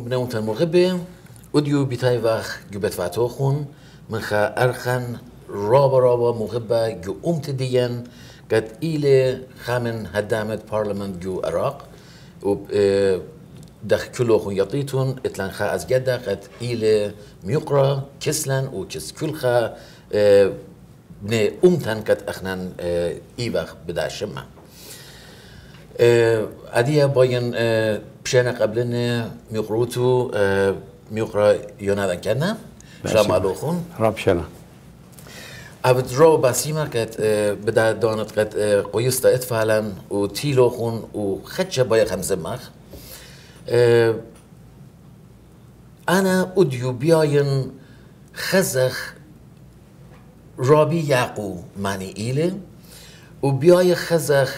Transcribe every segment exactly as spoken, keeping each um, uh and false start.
بنوت المغبة وديو بتاي واخ جبت فاتوخون من خا أرخن رابا رابا مغبة جو أمت ديان قد إلى خامن هدامت بارلمان جو عراق وب دخ كلوخون يطيتون اتلان خا از جدا قد إلى ميقرا كسلان وكس كل خا بني أمتن قد أخنان إيباخ بدا شمع أديا باين بشينا قبلنا ميقروتو ميقرا يونادا كنا سلام عليكم راب شنا أبد رو بسيمة قد بدا دانت قد قيستا اتفعلا وتيلوخون وخدشة بايا خمسة مخ أنا أديو بياين خزخ رابي يعقو ماني إيلي وبياي خزخ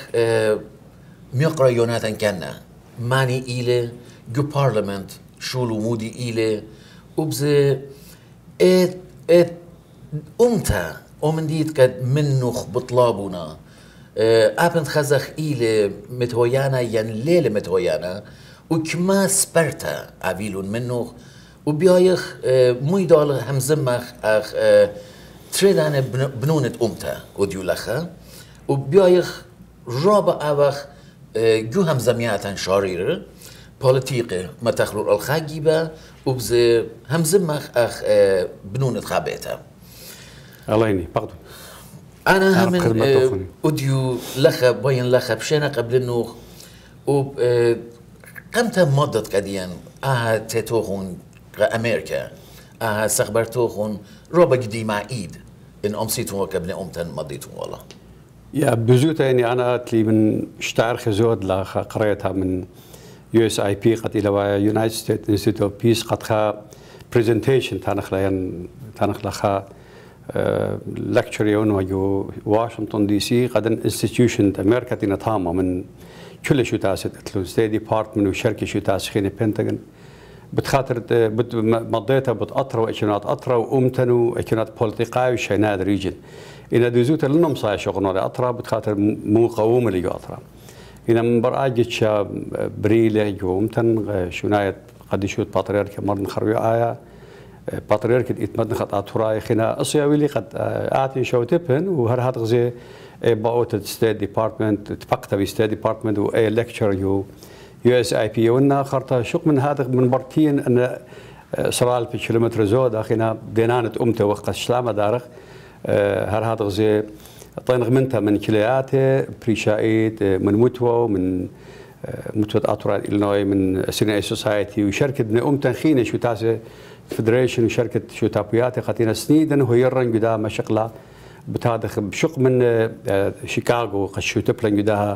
ميقرا يوناثان كنا ماني إيلي جو بارلمنت شولو مودي إيلي وبزي ات ات أمتا ومن ديت قد منوخ بطلابنا أبن خزخ إيلي متهويانا ين ليلة متهويانا وكما سبرتا عبيلون منوخ وبيايخ ميدال همزمخ أخ تريدان بنونة أمتا وديو لخا وبيايخ رابع أوخ جو همزمياتن شارير بوليتيقي ما تخلو الخاجيبة وبزي همزمخ أخ بنونة خابيتا الله يني بقدو أنا همن وديو لخا باين لخا بشينا قبل النوخ وب قمت مدة قديان آها تتوخون أمريكا آها سخبرتوخون رابع جدي مع إيد إن أمسيتون وكبني أمتن مضيتون والله يا بزوتا يعني أنا تلي من شتعر خزود لا قريتها من يو اس اي بي قد إلى يونايتد ستيت انستيتيوت اوف بيس قد خا برزنتيشن تانخ لين تانخ لخا لكتشر يون وجو واشنطن دي سي قد انستتيوشن امريكا تينا تاما من كل شو تاسد اتلون ستيت ديبارتمنت وشركه شو تاسخين بنتاغون بتخاطر مضيتها بتأطروا اكنات أطرا وأمتنوا اكنات بوليتيقاي وشيناد ريجن إن دوزوت لنم صاي شغلنا أطرا بتخاطر مو قوم اللي جو أطرا إن من برآجت شا بريلة جو أمتن شناية قد يشوت بطريرك مرن خروي آية بطريرك يتمدن خط أطراي خنا أصياوي قد آتي شو تبن وهر هاد غزي باوت ستيت ديبارتمنت تفقت في ستيت ديبارتمنت وأي لكتشر يو يو اس اي بي ونا خرطة شق من هذا من برتين ان سرال في كيلومتر زود اخينا دينانة امته وقت السلامة دارخ هر هذا غزي طينغ منتها من كلياته بريشايت من متوى من متوى اطرال إلينوي من سيناي سوسايتي وشركة من امته خينه شو تاسه فيدريشن وشركة شو تابوياتي قاتينا سنيدا وهي يرن قدام شغله بتادخ بشق من شيكاغو قشو تبلن قداها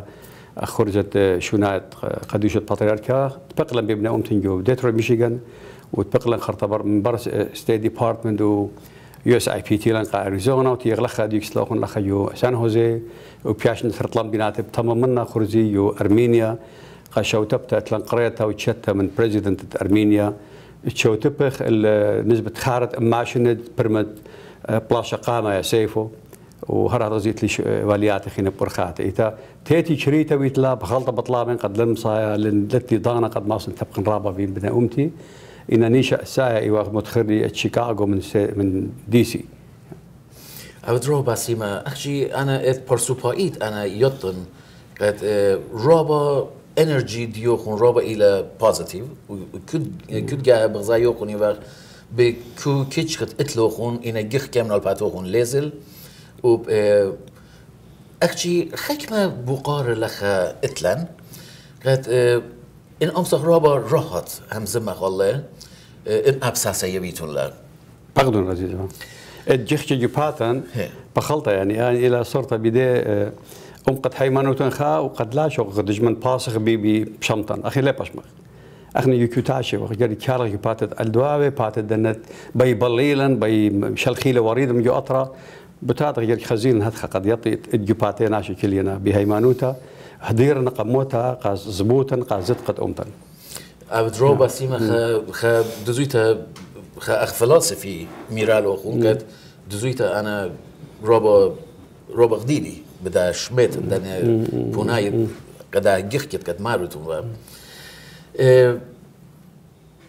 خرجت شونات قديشة بطريركا تبقلن بابن أمتن جو ديترويت ميشيغان وتبقلن خرطبر من برس ستيت ديبارتمنت و يو اس اي بي تي لنقا اريزونا وتيغلخا ديك سلوخن لخا يو سان هوزي وبياشن ثرطلان بينات بتمام منا خرزي يو ارمينيا قاشو تبتا تلنقريتا وتشتا من بريزيدنت ارمينيا تشو تبخ نسبة خارت اماشند برمت بلاشا قامة يا سيفو وهر هذا زيت لي واليات خينا برخات إذا تيتي شريته ويتلا بخلطة بطلابين قد لم صايا لتي ضانا قد ما صن تبقى رابا بين بنا أمتي إن نيشا سايا إيواغ متخري شيكاغو من من دي سي. أودرو باسيما أخشي أنا إذ برسوبايت أنا يطن قد رابا إنرجي ديوخون رابا إلى بوزيتيف وكد كد جا بغزا يوخون يواغ بكو كيتش قد اتلوخون إن جيخ كامل الباتوخون لازل وب أختي حكمة بقار لخا إتلان قد إن أمسخ رابا راحت همزمة خالله إن أبساسة يبيتون لا بقدون عزيز الجيخ جيباتن بخلطة يعني يعني إلى صرت بداية أم قد حيمانوتن خا وقد لا شو قد جمن باسخ بي بي بشمطن أخي لا بشمخ أخني يكوتاشي وخجري كارل جيباتت الدواوي باتت دنت بي بليلا بي شلخيلة وريد مجو أطرا بتاعت غير خزين هذا قد يعطي الجباتين عشان كلينا بهيمانوتا هدير نقموتها قاز زبوتا قاز زدقت أمتن. أبدرو بسيمة خ خ دزويتا خ أخ فلسفي ميرالو خونكت دزويتا أنا روبا روبا غديدي بدا شميت دنا بوناي قدا جيخكت قد مارتون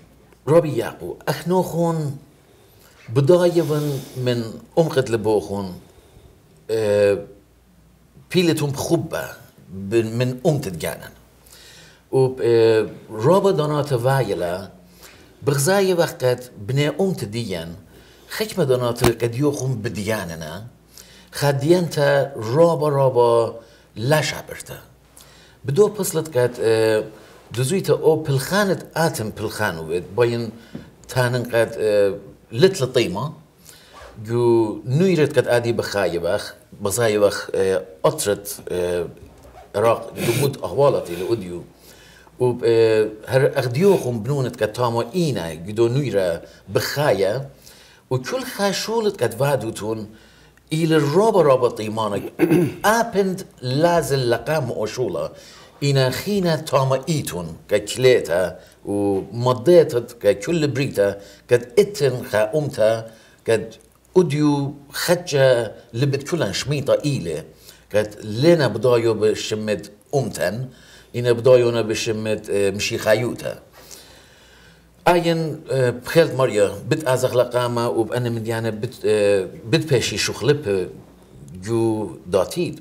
ربي يعقو أخنوخون بداية من أمقت لبوخون أه بيلتهم خبة من أمت جانا و أه رابا دانات فايلة بغزاية وقت بني أمت ديان خشمة دانات قد يوخون بدياننا خديانتا رابا رابا لا شعبرتا بدو بصلت كات أه دزويتا او بلخانة آتم بلخانو باين تانن قد أه لتل طيمة جو نويرت قد آدي بخاية بخ بخاية بخ أه أطرت أه راق دمود أهوالتي لأديو و هر أخديوخم بنونت قد تاما إينا جدو نويرة بخاية وكل خاشولت قد وادوتون إلى الرابا رابا طيمانك آبند لازل لقام أشولا إنا خينا تاما إيتون ككليتا ومضيتت ككل بريتا قد إتن خا أمتا قد أديو خجة لبت كلن شميطة إيلي قد لنا بدايو بشمت أمتن إنا بدايونا بشمت مشي خايوتا آين بخيلت مريا بد أزغ لقامة وبأنا مديانة بد بد باشي شخلب جو داتيد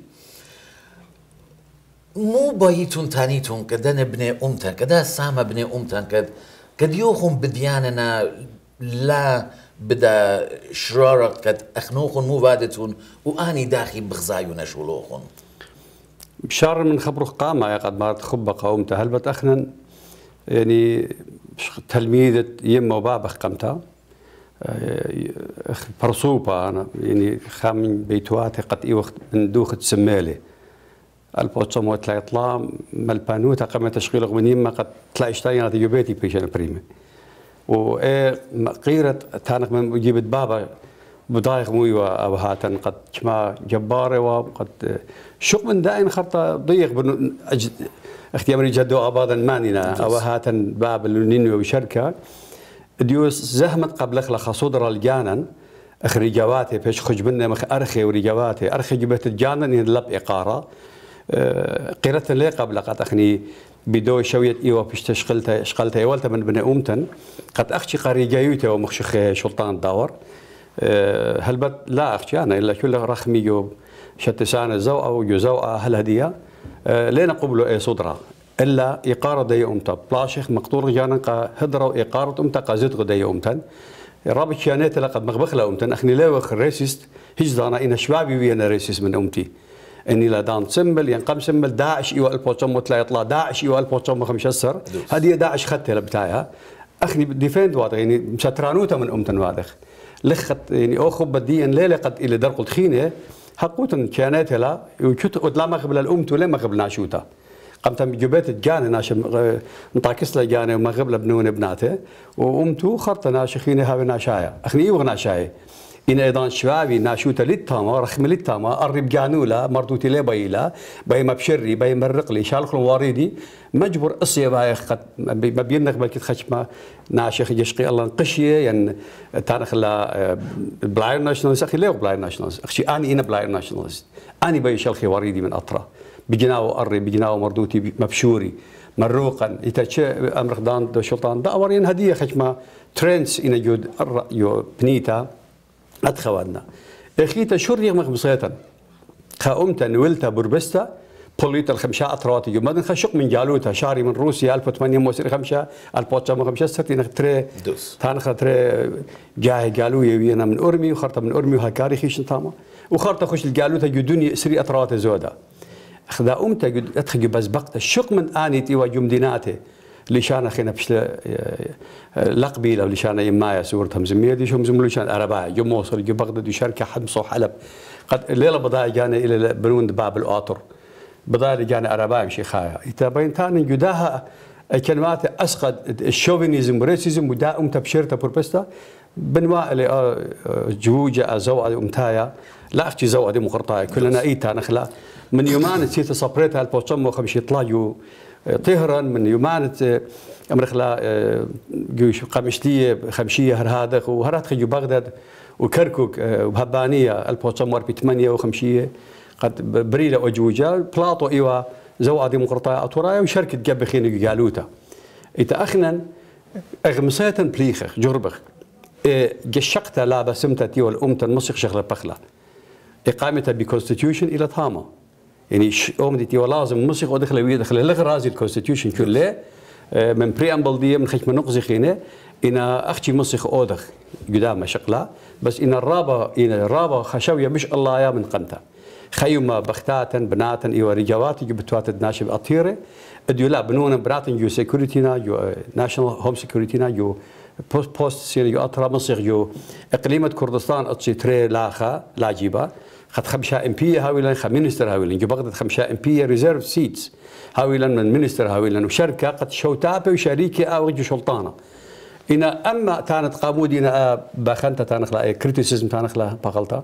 مو بايتون تانيتون كدنا بني أمتن كدا سامة بني أمتن كد كد يوخون بدياننا لا بدا شرارك كد أخنوخون مو وادتون وآني داخل بغزايونا شولوخون بشار من خبره قامة يا قد ما تخبى قومته هل بتأخنن يعني تلميذة يما وبابا قمتها برصوبة أنا يعني خامن بيتواتي قد إيه وقت من دوخة سمالي البوتشم وتلاقي طلام ملبانوتا قام تشغيل غمنيم ما قد تلاقي اشتاين هذا يبيتي بيشان بريمة وإيه قيرة تانق من جيبت بابا بدايق مويوة أو هاتن قد كما جبارة وقد شق من دائن خرطة ضيق بنو أجد اختيامري جدو أبادا مانينا أو هاتن باب اللونينو وشركة ديوس زهمت قبل خلق صدر الجانا أخري جواتي فيش خج منا مخ أرخي ورجواتي أرخي جبت الجانا ينلب إقارة قيرة لي قبل قد أخني بدو شوية إيوة فيش تشغلتها شغلتها يولت من بني أمتن قد أخشي قاري جايوتي ومخشخ شلطان داور هل بد لا أخشي أنا إلا كل رخمي جو شتسان زوء أو جزوء هل هدية لين قبلوا أي صدرة إلا إقارة دي أمتا بلاشيخ مقطور جانا قا هدروا إقارة أمتا قازت غدي أمتن رابط شانيت لقد مغبخ أمتن أخني لا وخ ريسيست هجدانا إن شبابي ويانا ريسيست من أمتي إني لا دان سمبل ينقم سمبل داعش إيوه البوتشم وتلا يطلع داعش إيوه البوتشم خمسة هذه داعش خدتها لبتاعها أخني ديفند واضح يعني مشترانوتا من أمتن واضح لخت يعني أخو بديا ليلة قد إلى درق الخينة حقوتن كانت لا وشوت قد ما قبل الأمت ولا ما قبل ناشوتا قمت بجبات الجاني ناشم نطاكس له جاني وما قبل بنون بناته وأمتو خرط ناشخيني هاي ناشايا أخني وغناشاي إن أيضا شبابي ناشوتا للتاما رخم للتاما قرب جانولا مردوتي لي بايلا باي مبشري باي مرقلي شالخل واردي مجبر أصيب هاي قد ما بينك بلكي خشمة ناشخ يشقي الله نقشيه يعني تاريخ لا بلاير ناشوناليست أخي ليه بلاير ناشوناليست أخشي أنا إنا بلاير ناشوناليست أنا باي شالخي واردي من أطرا بجناو قري بجناو مردوتي مبشوري مروقا يتشي أمر خدان دو شلطان داورين هدية خشمة ترينس إن جود يو بنيتا أدخوانا إخيتا شوري مخبصيتا خاومتا نولتا بربستا بوليتا الخمشة أطراتي يوم مدن خشق من جالوتا شاري من روسيا ألف وثمانمئة وثمانية خمسة ألف وتسعمئة وخمسة ستين تري تانخ تري جاي قالوا يوينا من أرمي وخرطة من أرمي وهكاري خيش نطامة وخرطة خش الجالوتا جدوني سري أطرات زودا خذا أمتا قد أدخل بس بقت الشق من آنيتي وجمديناتي لشان خينا بش لقبي لو لشان يمايا صورتهم زميدي شو مزملو شان أربعة جو موصل جو بغداد يشارك حد صو حلب قد الليلة بضايع جانا إلى بنون باب القاطر بضايع جانا أربعة مشي خايا يتابعين تاني جداها كلمات أسقط الشوفينيزم وريسيزم ودا أمتا بشيرتا بوربستا بنواء اللي جوجة زوء أمتايا لا أختي زوء دي مقرطايا كلنا إيتا نخلا من يومان نسيت صبرتها البوتشم وخمشي طلاجو طهران من يومانت أمرخلا جوش قمشتية خمشية هرهادق وهرات خجو بغداد وكركوك وهبانية البوتشم واربي ثمانية وخمشية قد بريلة وجوجة بلاطو إيوا زوء دي مقرطايا أطورايا وشركة جاب خين جالوتا إتأخنا اغمساتن بليخخ جربخ جشقت لا بسمتتي والأمتن مصيخ شغله بخله إقامتها بكونستيتيوشن إلى تامة يعني أمدتي ولازم مصيخ ودخل ويا دخل لغرازي الكونستيتيوشن كله من بريامبل دي من خيش من نقزي خينه إن أختي مصيخ أودخ قدام شقلا بس إن الرابة إن الرابة خشوية مش الله يا من قنته خيومة بختاتا بناتا إيوا رجواتي جو بتوات الناشب أطيرة أديو لا بنونا براتن جو سيكوريتينا جو ناشونال هوم سيكوريتينا جو بوست بوست سير جو أطرا مصيغ جو إقليمة كردستان أتصي تري لاخا لاجيبا خد خمشة إم بي هاويلان خ مينستر هاويلان جو بغداد خمشة إم بي ريزيرف سيتس هاويلان من مينستر هاويلان وشركة قد شوتابة وشريكة أو جو سلطانة إن أما كانت قامودنا بخنتا تانخلا كريتيسيزم تانخلا بغلطة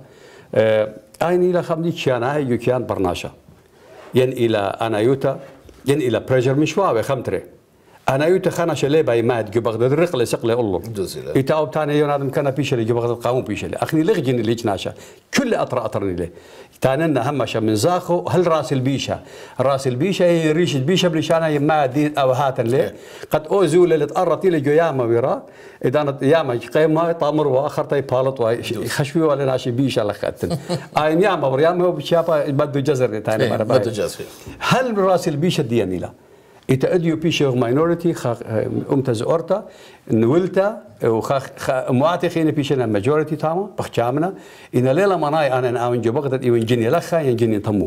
أين إلى خمدي كيان هاي جو كيان برناشا ين إلى أنا يوتا ين إلى بريجر مشواوي خمتري أنا يوتا خانا شلي باي ماد جو بغداد الرقلة سقلة الله يتاوب تاني يونادم كان بيشلي جو بغداد قامو بيشلي أخني لغجن اللي جناشا كل أطر أطرني له تاننا همشا من زاخو هل راس البيشة راس البيشة هي ريش البيشة بلشانة يما دي أو هاتن له قد أوزول اللي تقرطي لي جو ياما ويرا إذا ياما قيمة طامر وآخر تاي بالط وخشوي ولا ناشي بيشة لخاتن أين ياما ورياما بشابا بده جزر تاني مرة بده جزر هل راس البيشة دياني لا إتأديو بيشة ماينورتي خا أمتز أورتا نولتا وخا مواتي خينا بيشنا ماجورتي تاما بخشامنا إن ليلة مناي أنا ناوين جو بغداد إيوين جنيا لخا ينجني تمو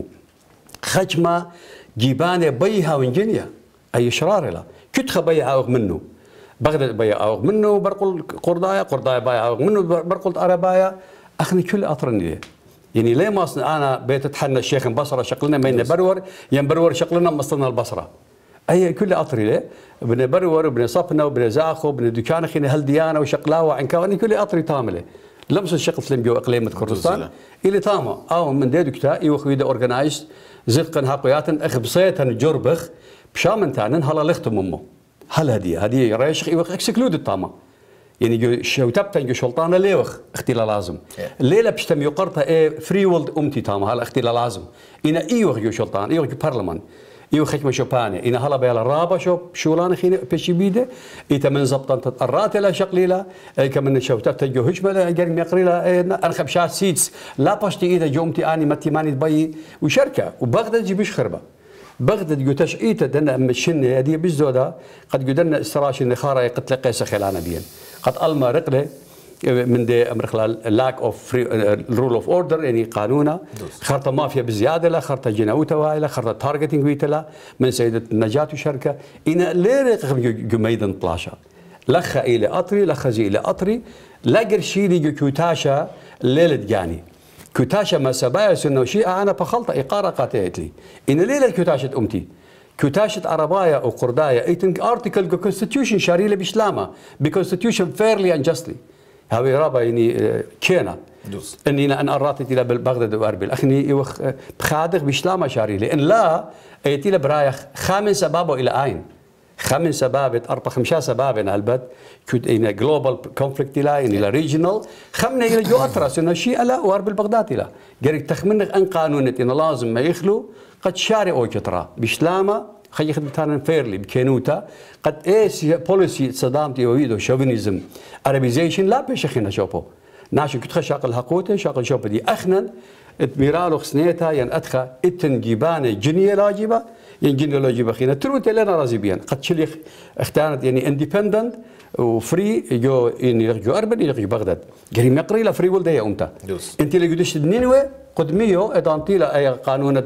خجمة جيبانة بيها وينجنيا أي شرار لا كتخ بيها أوغ منه بغداد بيها أوغ منه برقل قردايا قردايا بيها أوغ منه برقل أربايا أخني كل أطرني يعني ليه ما أنا بيت تحنى الشيخ بصرة شقلنا ما ينبرور ينبرور شقلنا مصلنا البصرة أي كل أطري له بن برور وبن صفنا وبن زاخو وبن دكان خينا هل ديانة وشقلاوة عن كواني كل أطري تامله لمس الشقل تلم جو إقليمة كردستان إلى تامه أو من ده دكتا يوخويدا أورجنايز زقن هاقياتن أخبصيتن جربخ بشامن تانن هلا لختم أمه هل هدي هدي ريش يوخ إكسكلود التامه يعني جو شوتبتن جو شلطانة ليوخ اختلا لازم الليلة بشتم يقرطها إيه فري وولد أمتي تامه هلا اختلا لازم إن إيوخ جو شلطان إيوخ جو برلمان يو خشمة شوبانيا إن هلا بيلا رابا شوب شولان خين بيشي بيده إذا من زبطن تتقرات لا شقليلا أي كمن شوتات تجو هجمة لا جرم يقريلا أنا خمشات سيتس لا باشتي إذا جومتي أني متي ماني تبي وشركة وبغداد جيبش خربة بغداد جو تشقيته دنا مشنة هذه بزودا قد جدنا استراش النخارة يقتل قيس خلانة بين قد ألما رقلة من دي امر خلال lack of rule of order يعني قانونا خرطه مافيا بزياده لا خرطه جناوته وايله خرطه تارجتنج ويتلا من سيده النجاه وشركه ان ليرق جميدن بلاشا لخ الى اطري لخزي الى اطري لاجر شيلي كوتاشا ليله جاني كوتاشا ما سبايس انه شيء انا بخلطه اقاره قاتلتي ان ليله كوتاشة امتي كوتاشة عربايا او قردايا ايتن ارتكل كونستيتيوشن شاريله بشلامه بكونستيتيوشن فيرلي اند جاستلي هاوي رابا يعني كينا اني انا اراتي الى بغداد واربيل اخني يوخ بخادق بشلامه شاري لان لا ايتي له برايخ خامس سبابه الى اين خامس سبابه اربع خمسه سبابه البد كود ان جلوبال كونفليكت الى ان الى ريجنال خمنا الى جو اطرس انه شيء لا واربيل بغداد الى قال تخمن ان قانون ان لازم ما يخلو قد شاري او كترا بشلامه خلي خدمتنا فيرلي بكينوتا قد ايش بوليسي صدام تيويدو شوفينيزم عربيزيشن لا بيشخنا شوبو ناشو كنت شاقل هقوته شاقل شوبو دي اخنا ميرالو خسنيتا ين ادخا اتن جيبانه جنيه لاجبه ين جنيه لاجبه خينا تروت لنا رازبيان قد شلي اختانت يعني اندبندنت وفري جو ان جو اربن الى بغداد قريم يقري لا فري ولد يا امتا انت اللي قدش نينوي قدميو ادانتيلا اي قانون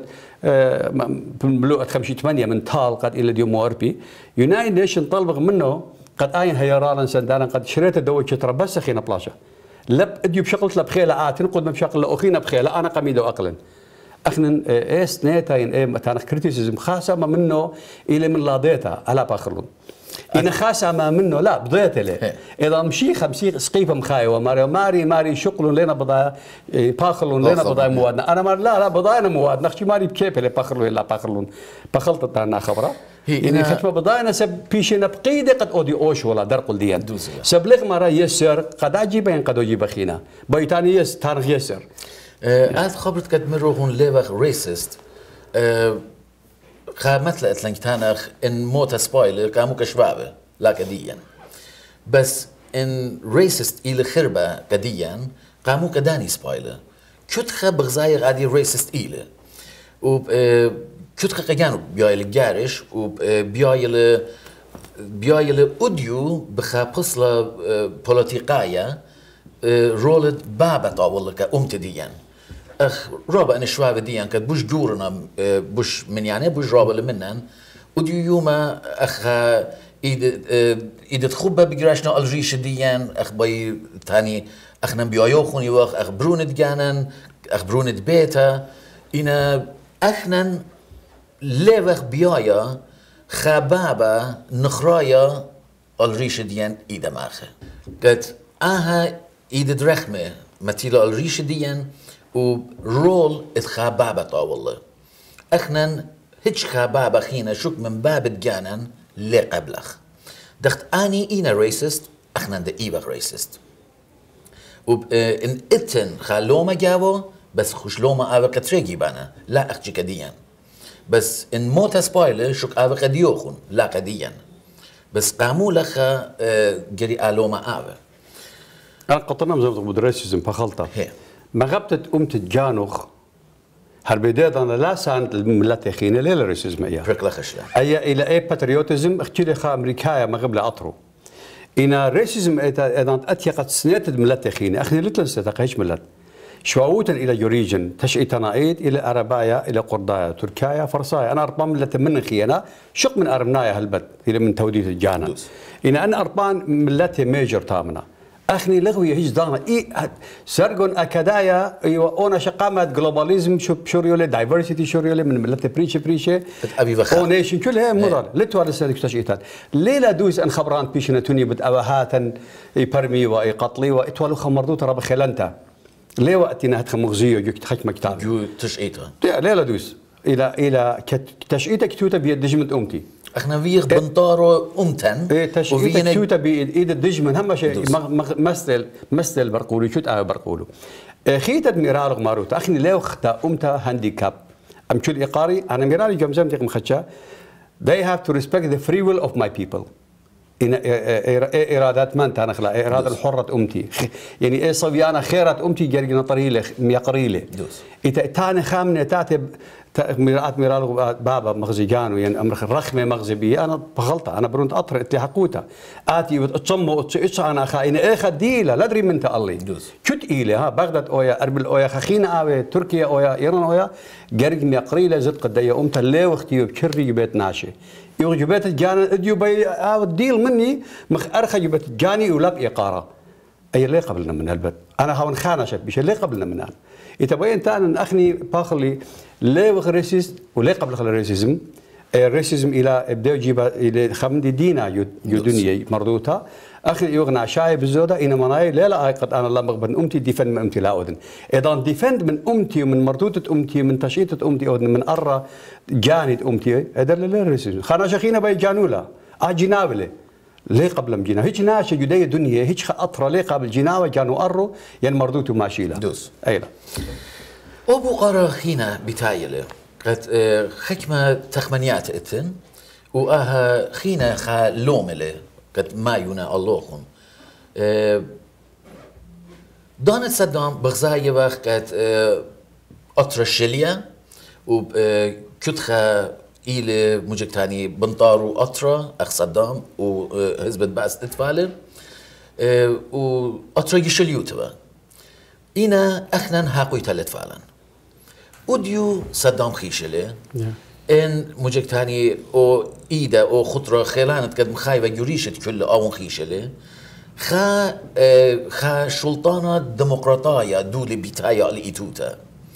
بملوءة خمسة ثمانية من طال قد إلى ديوم واربي يونايتد نيشن طلبق منه قد آين هيرالا سندانا قد شريت الدول شترا بس خينا بلاشا لب اديو بشغل لبخيلة آتن قد ما بشغل لأخينا بخيلة أنا قميدو أقلا أخنا إيس نيتاين إيه تانخ كريتيسيزم خاصة ما منه إلى من لا ديتا على باخرون إن خاصة ما منه لا بضيت له إذا مشي خمسين سقيفة مخاي وماري ماري ماري شغل لنا بضايا باخلون لنا بضايا موادنا أنا مار لا لا بضايا مواد نخشي ماري بكيف اللي باخلون لا باخلون بخلط تاعنا خبرة إن خشمة بضايا سب بيشنا بقيدة قد أودي أوش ولا درق الديان سبلغ مرة يسر قد أجيبين قد أجيب خينا بيتاني يس تاريخ يسر أنت خبرت قد مروحون ليبخ ريسست خامت لأتلنك تانخ إن موت سبايلر كامو كشبابه لكن ديا بس ان ريسست إلى خربة قديا قاموا كداني سبايلة كتخة بغزاي غادي ريسست إلى وب كتخة قجانو بيايل الجارش وبيايل بيايل أوديو بخا بصلة بوليتيقاية رولد بابا طاولة كأمت ديان أخ رابا أن الشواب ديان كد بوش جورنا بوش من يعني بوش رابا لمنن أوديو يوما أخ إيد إيد تخبى بجراشنا الجيش ديان أخ باي تاني أخنا بيايوخوني وأخ أخ بروند جانن أخ بروند بيتا إنا أخنا ليوخ بيايا خبابة نخرايا الريش ديان إيدا ماخه قد آها إيدا درخمة متيلا الريش ديان ورول اتخبابة طاولة أخنا هيتش خبابة خينا شوك من باب جانن لي قبلخ دخت آني إينا ريسست أخنا دا إيبخ ريسست وب إن إتن خالوما جاوو بس خوش لوما آوه كتريجي بانا لا أخجي كديان بس إن موتا سبايلر شوك آوه قديوخون لا قديان بس قامو لخا جري آلوما آوه أنا قطنا مزبط بدرسيزم بخلطة ما غبتت أمت جانوخ هالبداية أنا لا ساند الملات خينا ليلا ريسيزم إياه فرق لخشلا أي إلى أي باتريوتيزم اختيري خا أمريكايا ما قبل أطرو إنا ريسيزم إذا أتيقت سنيت الملات خينا أخني لتلن ستقيش ملات شواوتا إلى يوريجن تشئيتنا إيد إلى أربايا إلى قردايا تركايا فرصايا أنا أربان ملة من خينا شق من أرمنايا هالبت إلى من توديت الجانا إنا أنا أربان ملة ميجر تامنا أخني لغوي هيج دانا إيه سرقون أكادايا أيوة أنا شقامة جلوباليزم شو شوريولي دايفرسيتي شوريولي من ملة بريشة بريشة أبي بخا أونيشن كلها مضر لتوالي سالك تشئيتات ليلا دوس أن خبران بيشنا توني بتأوهاتا يبرمي ويقتلي وإتوالو خمردو ترى بخلانتا ليه وقتنا هتخ مغزية جو تحكي مكتاب جو تشقيتها ليه لا دوس إلى إلى تشقيتها كتوتا بيد دجمة أمتي احنا فيغ بنطارو أمتن إيه تشقيتها كتوتا بيد الدجمة هم شيء مثل مثل برقولو شو تقول برقولو خيتت ميرال ماروت أخني ليه وقتا أمتا هانديكاب أم شو الإقاري أنا ميرالي جمزم ديك مخشة they have to respect the free will of my people إن إرادات من تنخلا إرادة الحرة أمتي يعني إيه صبيانا خيرات أمتي جرجنا طريلة ميقريلة إذا تاني خامنة تاتي ميرات ميرال بابا مغزي جانو يعني أمر رخمة مغزي بي أنا بغلطة أنا برونت أطر إتي حقوتا آتي وتصمو وتصيش أنا خاين إيه خديلة لا أدري من تقلي كت إيلة ها بغداد أويا أربل أويا خخينة أويا تركيا أويا إيران أويا جرج ميقريلة زد قدية أمتا اللي وقتي بشري بيت ناشي يوجبات الجاني اديو بي او الديل مني مخ ارخى جبت الجاني ولا بإقارة اي اللي قبلنا من هالبت انا هون خانه شب بيش اللي قبلنا من هذا يتبين تانا اخني باخلي ليه وخ ريسيست وليه قبل خل الريسيزم الريسيزم الى ابدا يجيب الى خمدي دينا يو دنيا مرضوته اخي يغنى شاي بالزوده ان مناي لا لا قد انا الله مغبن امتي ديفند من امتي لا اذن اذا ديفند من امتي ومن مرضوته امتي من تشيطه امتي اذن من ارى جانت امتي هذا لا ريسيزم خانا شخينا باي جانولا اجنابله ليه قبل مجينا هيك ناس جدي دنيا هيك اطرى ليه قبل جناوه كانوا ارو ين مرضوته ماشي له دوس ايلا ابو قرا خينا بتايله قد خكمه تخمنيات اتن واها خينا خا لومله قد ما يونا اللههم دانت صدام بغزاية وقت قد أطرشليا وكتخا إلى مجكتاني بنطارو أطرا أخ صدام وحزب البعث تتفالر وأطرا يشليوتوا إنا أخنا هاقوي تلت فعلا وديو صدام خيشلي إن مجكتاني أو إيدا أو خطرة خيلانت قد مخايبة يريشت كل أو خيشلي خا خا سلطانة ديمقراطية دولة بتايا لإيتوتا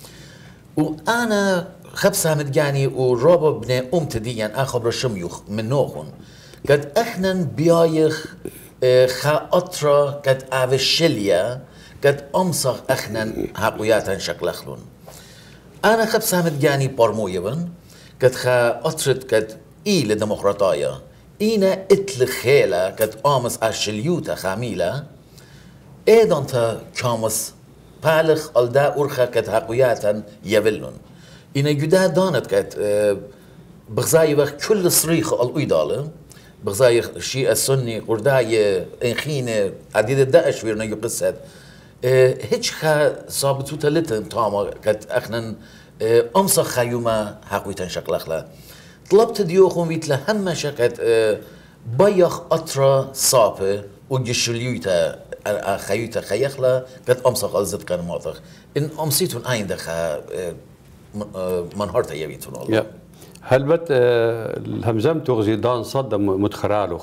وأنا خبصة متجاني ورابا بنا أمت ديان أخبر شميوخ من نوخن قد أخنا بيايخ خا أطرا قد أفشليا قد أمصغ أخنا هاقوياتا شكلخلون أنا خبصة متجاني بارمويبن قد خا أطرت قد إيل ديمقراطية إينا إتل خيلة قد آمس أشليوتا خاميلة إيدان تا كامس بالغ ألدا أرخا قد هاقوياتا يولون إينا جدا دانت قد بغزاي وقت كل صريخ الأيدالة بغزاي الشيء السني قرداي انخينه عديد الداعش ويرنا يقصد هيك خا صابتو تلتن تاما قد اخنن امسخ خيوما حقوي تنشقلخلا طلبت ديوخون ويتلا هم شقت بيخ اطرا صابه وجشليوتا خيوتا خيخلا قد امسخ الزد كان ماطخ ان امسيتون اين دخا منهارتا يبيتون الله yeah. هل بت الهمزم تغزي دان صدم متخرالو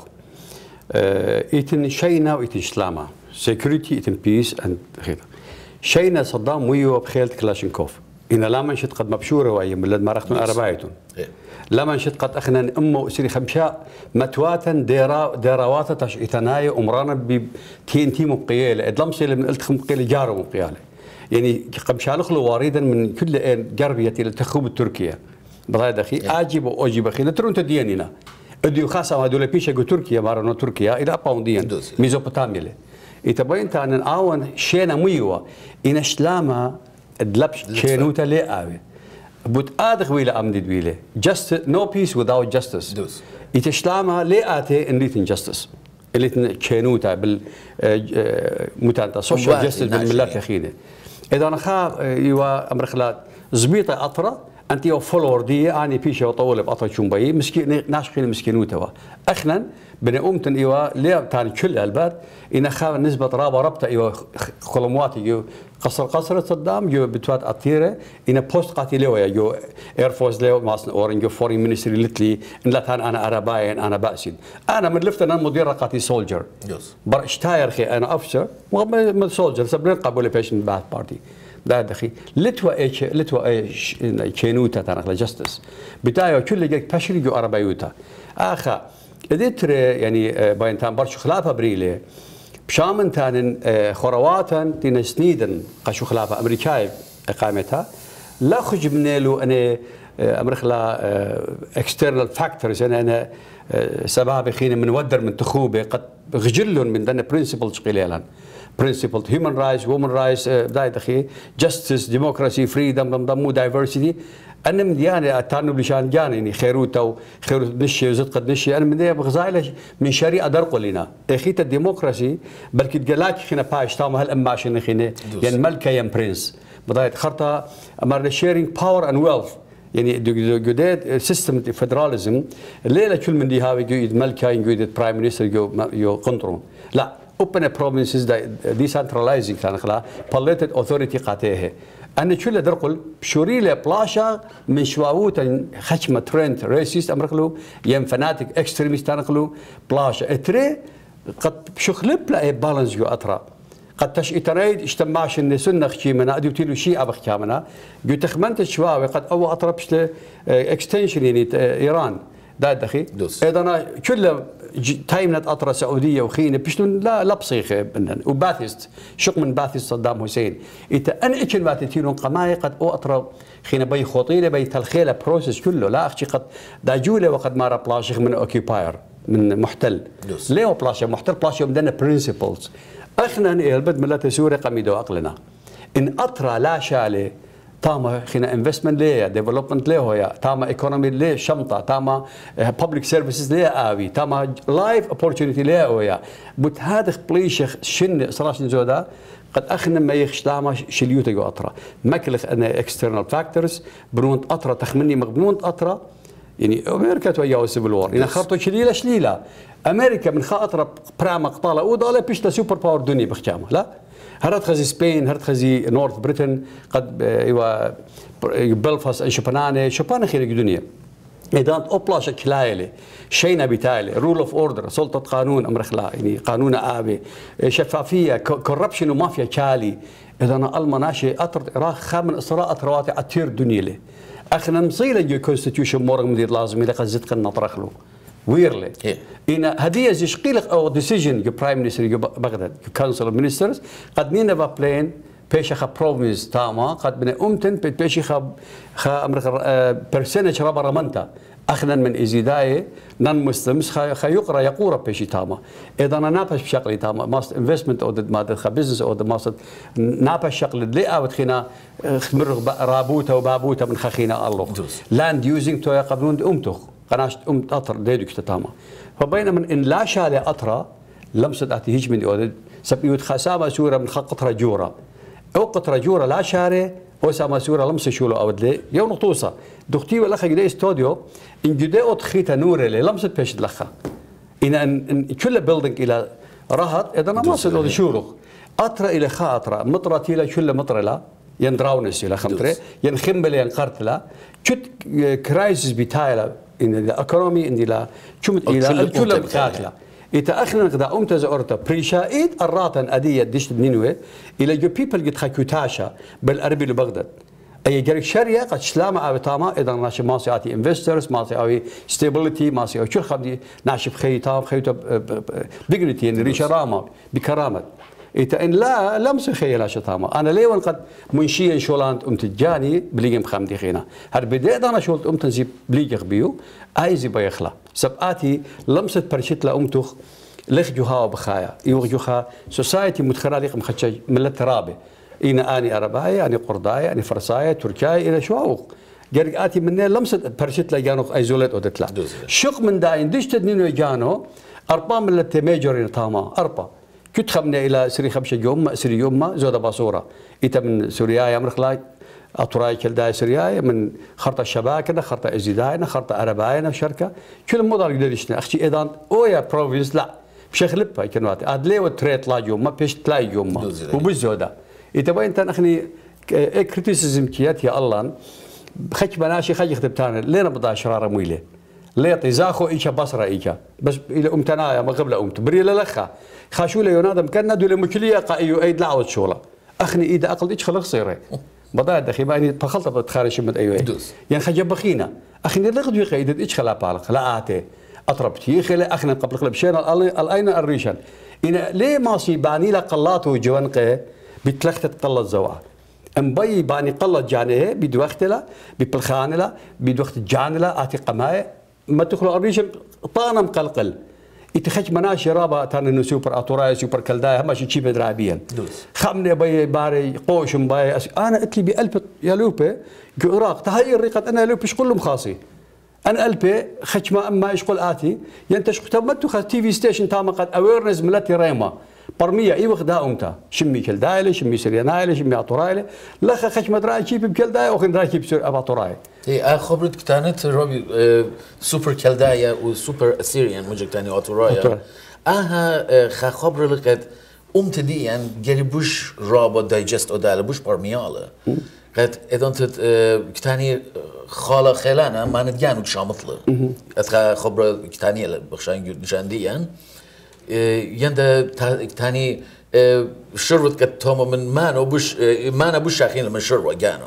ايتن شينا وايتن شلاما سيكوريتي ايتن بيس اند خير شينا صدام ويو بخيلت كلاشينكوف إن لما شت قد مبشورة وأي ملد ما رختون أربعتون لما شت قد أخنا أمه سري خمشاء متواتا ديرا ديراواتا تش إتناية أمرانا بتين تي مقيلة إدلام سيل من قلت مقيلة جارو مقيلة يعني خمشاء لخلو وارداً من كل جربية التخوب التركية بضايا دخي أجيب وأجيب أخي نترون تديننا أديو خاصة هذول بيشة جو تركيا مارنو تركيا إلى باونديان ميزوبوتاميا إتبين تان آون شينا ميوا إن شلاما دلبش شينوتا لي آوي بوت آدخ ويلا أمدد ويلا just no peace without justice إتشلاما لي آتي إن ليتن justice ليتن شينوتا بال متانتا social justice بالملات الأخيرة إذا أنا خا يوا أمرخلات زبيطة أطرة أنت يو فولور دي أنا بيشة وطولة بأطرة شنبي مسكين ناشخين مسكينوتا أخنا بني أمتن إيوا ليه تاني كل البلد إن خا نسبة رابع ربطة إيوا خلمواتي يو قصر قصر صدام يو بتوات أطيرة إن بوست قاتلة ويا يو إير فورس ليه ماسن أورين يو فورين مينستري لتلي إن لا تان أنا أرباين أنا بأسين أنا من لفت أنا مدير رقاتي سولجر بر اشتاير خي أنا أفسر من سولجر سبنين قبول بيشن باث بارتي ده دخي لتوا إيش لتوا إيش كينوتا تانخلا جاستس بتاعه كل جيك بشري جو أربعيوتا آخا إديتر يعني باين برشو خلافة بريلة بشامن تانن خرواتن تين سنيدن قشو خلافة أمريكاي إقامتها لا خج منيلو أنا أمريكا external factors أنا أنا سباب خينا من ودر من تخوبة قد غجلون من دنا principles قليلا principled human rights women rights داي دخي justice democracy freedom ضمو diversity أنا من ديانة أتانو بلشان جاني يعني خيروتا وخيروت نشي وزد قد نشي أنا من ديانة بغزايلة من شريعة درقو لنا إخيت الديمقراسي بلكي تقلاك خينا باش تاما هالأماشي خينا يعني ملكة ين برنس بضايت خرطة أمر sharing power and wealth يعني جودات سيستم فدراليزم ليلة كل من دي هاوي جود ملكة جود برايم مينستر جو جو قنطرون لا open provinces decentralizing كان خلا polluted authority قاتيه أنا شو اللي درقل بشوريله بلاشا من شواوتا خشمة ترند ريسيست أمرقلو يم فناتيك اكستريميست تنقلو بلاشا اتري قد شخلب لا بالانس جو أطرا قد تش إتريد اجتماعش إن سنة خشي منا أدي وتيلو شيء أبخ كامنا جو تخمنت الشواوي قد أو أطرا بشله اكستنشن يعني إيران دا دخي إذا أنا كله تايمنت أطرا سعودية وخينة بشلون لا لا بصيخة بنن وباثيست شق من باثيست صدام حسين إذا أنا إيش الباثيتينون قماي قد أو أطرا خينة بي خطيرة بي تلخيلة بروسيس كله لا أخشي قد داجولة وقد مارا بلاشخ من أوكيباير من محتل ليه بلاشة محتل بلاشة مدنا برينسيبلز أخنا البد ملات سوريا قميدو أقلنا إن أطرا لا شالي تاما خينا انفستمنت ليه ديفلوبمنت ليه هويا تاما ايكونومي ليه شمطه تاما بابليك سيرفيسز ليه اوي تاما لايف اوبورتونيتي ليه هويا بوت هذا بليش شن صراش زودا قد اخنا ما يخش تاما شليوتا جو اطرا مكلخ انا اكسترنال فاكتورز برون اطرا تخمني مغبنون اطرا يعني امريكا تويا سيفل وور ان خرطو شليله شليله امريكا من خاطر برام قطاله ودوله بيشتا سوبر باور دنيا بخجامه لا هرت خزي سبين هرت خزي نورث بريتن قد ايوا بلفاس شبانانه شبانه خير الدنيا اذا اوبلاش كلايله شينا بتالي رول اوف اوردر سلطه قانون امر اخلاق يعني قانون ابي شفافيه كوربشن ومافيا كالي اذا انا المناشي اطر راخ خامن اسراء اطرواتي اتير دنيا له اخنا مصيله جو كونستيتيوشن مور مدير لازم اذا قزت قلنا نطرخلو ويرلي إن هدية زي شقيلك أو ديسيجن جو برايم مينستر جو بغداد جو كونسل اوف مينسترز قد نينا بابلين بيش خا بروفينس تاما قد بنا أمتن بيش خا خا أمر برسنج ربع رمنتا أخنا من إزيداية نان مسلمس خا خا يقرأ يقورا بيشي تاما إذا أنا نابش بشكل تاما ماست انفستمنت أو ما خا بزنس أو ماست نابش شكل اللي أود خينا خمر رابوتا وبابوتا من خخينا الله لاند يوزنج تو يقبلون أمتخ قناش أم أطر ديدك تتاما فبين من إن لا شالي أطرا لمسة أتي هيج من يود سبيوت خسامة سورة من خقطرة جورة أو قطرة جورة لا شاري أو سما سورة لمسة شولو أود لي يوم نطوسة دختي ولا خي استوديو إن جدي أو تخيت نور لي لمسة بيش لخا إن إن كل بيلدينج إلى رهط إذا ما صدق شورخ أطرا إلى خاطرة مطرة إلى كل مطرة لا يندراونس إلى خمترة ينخمل ينقرتلا كت كرايسيس بتاعلا إن الأكاديمي إن لا شمت إلى الكل بقاتلا إذا أخنا نقدر أمتز أورتا بريشائد الراتن أدية دشت نينوي إلى جو بيبل قد خكوتاشا بالأربي لبغداد أي جري شريعة قد سلامة أو تاما إذا ناشي ماسي أتي إنفسترز ماسي أو ستابيليتي ماسي أو شو خدي ناشي بخيتام خيتو ديجنتي إن ريشة راما بكرامة إذا إن لا لمس خيلا شتاما أنا ليه وقد منشيا شولانت أمت جاني بليجم خامدي خينا هر بدأت أنا شولت أمت نزيب بليجخ بيو عايزي بيخلا سبقاتي لمسة برشيت لأمتخ لخ جوها بخايا يوغ جوها سوسايتي متخراليق مخشج ملت رابي إنا أني أرباية أني قرداية أني فرساية تركيا إلى شواوق جرقاتي مني لمسة برشيت لجانو أيزولات أودتلا شق من داين ديش تدنينو جانو أربا ملت ميجورين تاما أربا كنت خمنا إلى سري خمسة يوم سري يوم زودة باصورة إتا من سوريا يا مرخلاي أطراي كل سوريا من خرطة الشباكة خرطة إزيداينا خرطة أرباينا شركة كل مدار يقدر يشتغل أختي إذا أويا بروفينس لا بشكل بقى كنواتي أدلي وتريت لا يوم ما بيش تلاقي يوم ما وبالزودة إذا بين تنخني كريتيسيزم كيات يا الله خش بناشي خش يختبتان لين بضع شرارة مويلة ليطي زاخو إيشا بصرة إيشا بس إلى أمتنايا ما قبل أمت بري للخا خاشولة ينادم كنا دول مكلية قايو أيد لعوة شولا أخني إيدا أقل إيش خلق صيري بضاعة دخي باني بخلط بتخارج من أيوة يعني خجب بخينا أخني لقد في قيد إيش خلا بالك لا آتي أطربتي خلا أخنا قبل قلب شين الأين الريشان إن ليه ماسي باني لا قلاته جوانقه بتلختت قلة زوا أمبي باني قلة جانه بدوقت لا ببلخان لا بدوقت جان لا آتي قماية ما تخلق الريشان طانا مقلقل يتخش مناش رابا تان انه سوبر اتوراي سوبر كلداي هم شي تشيب درابيا خمني باي باري قوشم باي انا قلت لي بألف يا لوبي عراق تهي الريقه انا لوبي شغل لهم خاصي انا ألبي خش ما ما يشغل اتي ينتش كتبت خ تي في ستيشن تام قد اويرنس ملتي ريما برميه اي وخ داومتا شمي كلداي شمي سرياناي شمي اتوراي لا خش مدراي تشيب بكلداي وخن دراي تشيب اتوراي اي خبرت كتانت روبي سوبر كلدايا وسوبر اسيريان مجك تاني اتورايا اها خ خبر لقد امت دي يعني جريبوش رابا دايجست اودال بوش برمياله قد اذا كتاني خاله خلانا ما نتجانو شامطله اتخا خبر كتاني بخشان نشاندي يعني يند كتاني شربت كتوما من مانو بوش مانا بوش شاخين من شربة جانو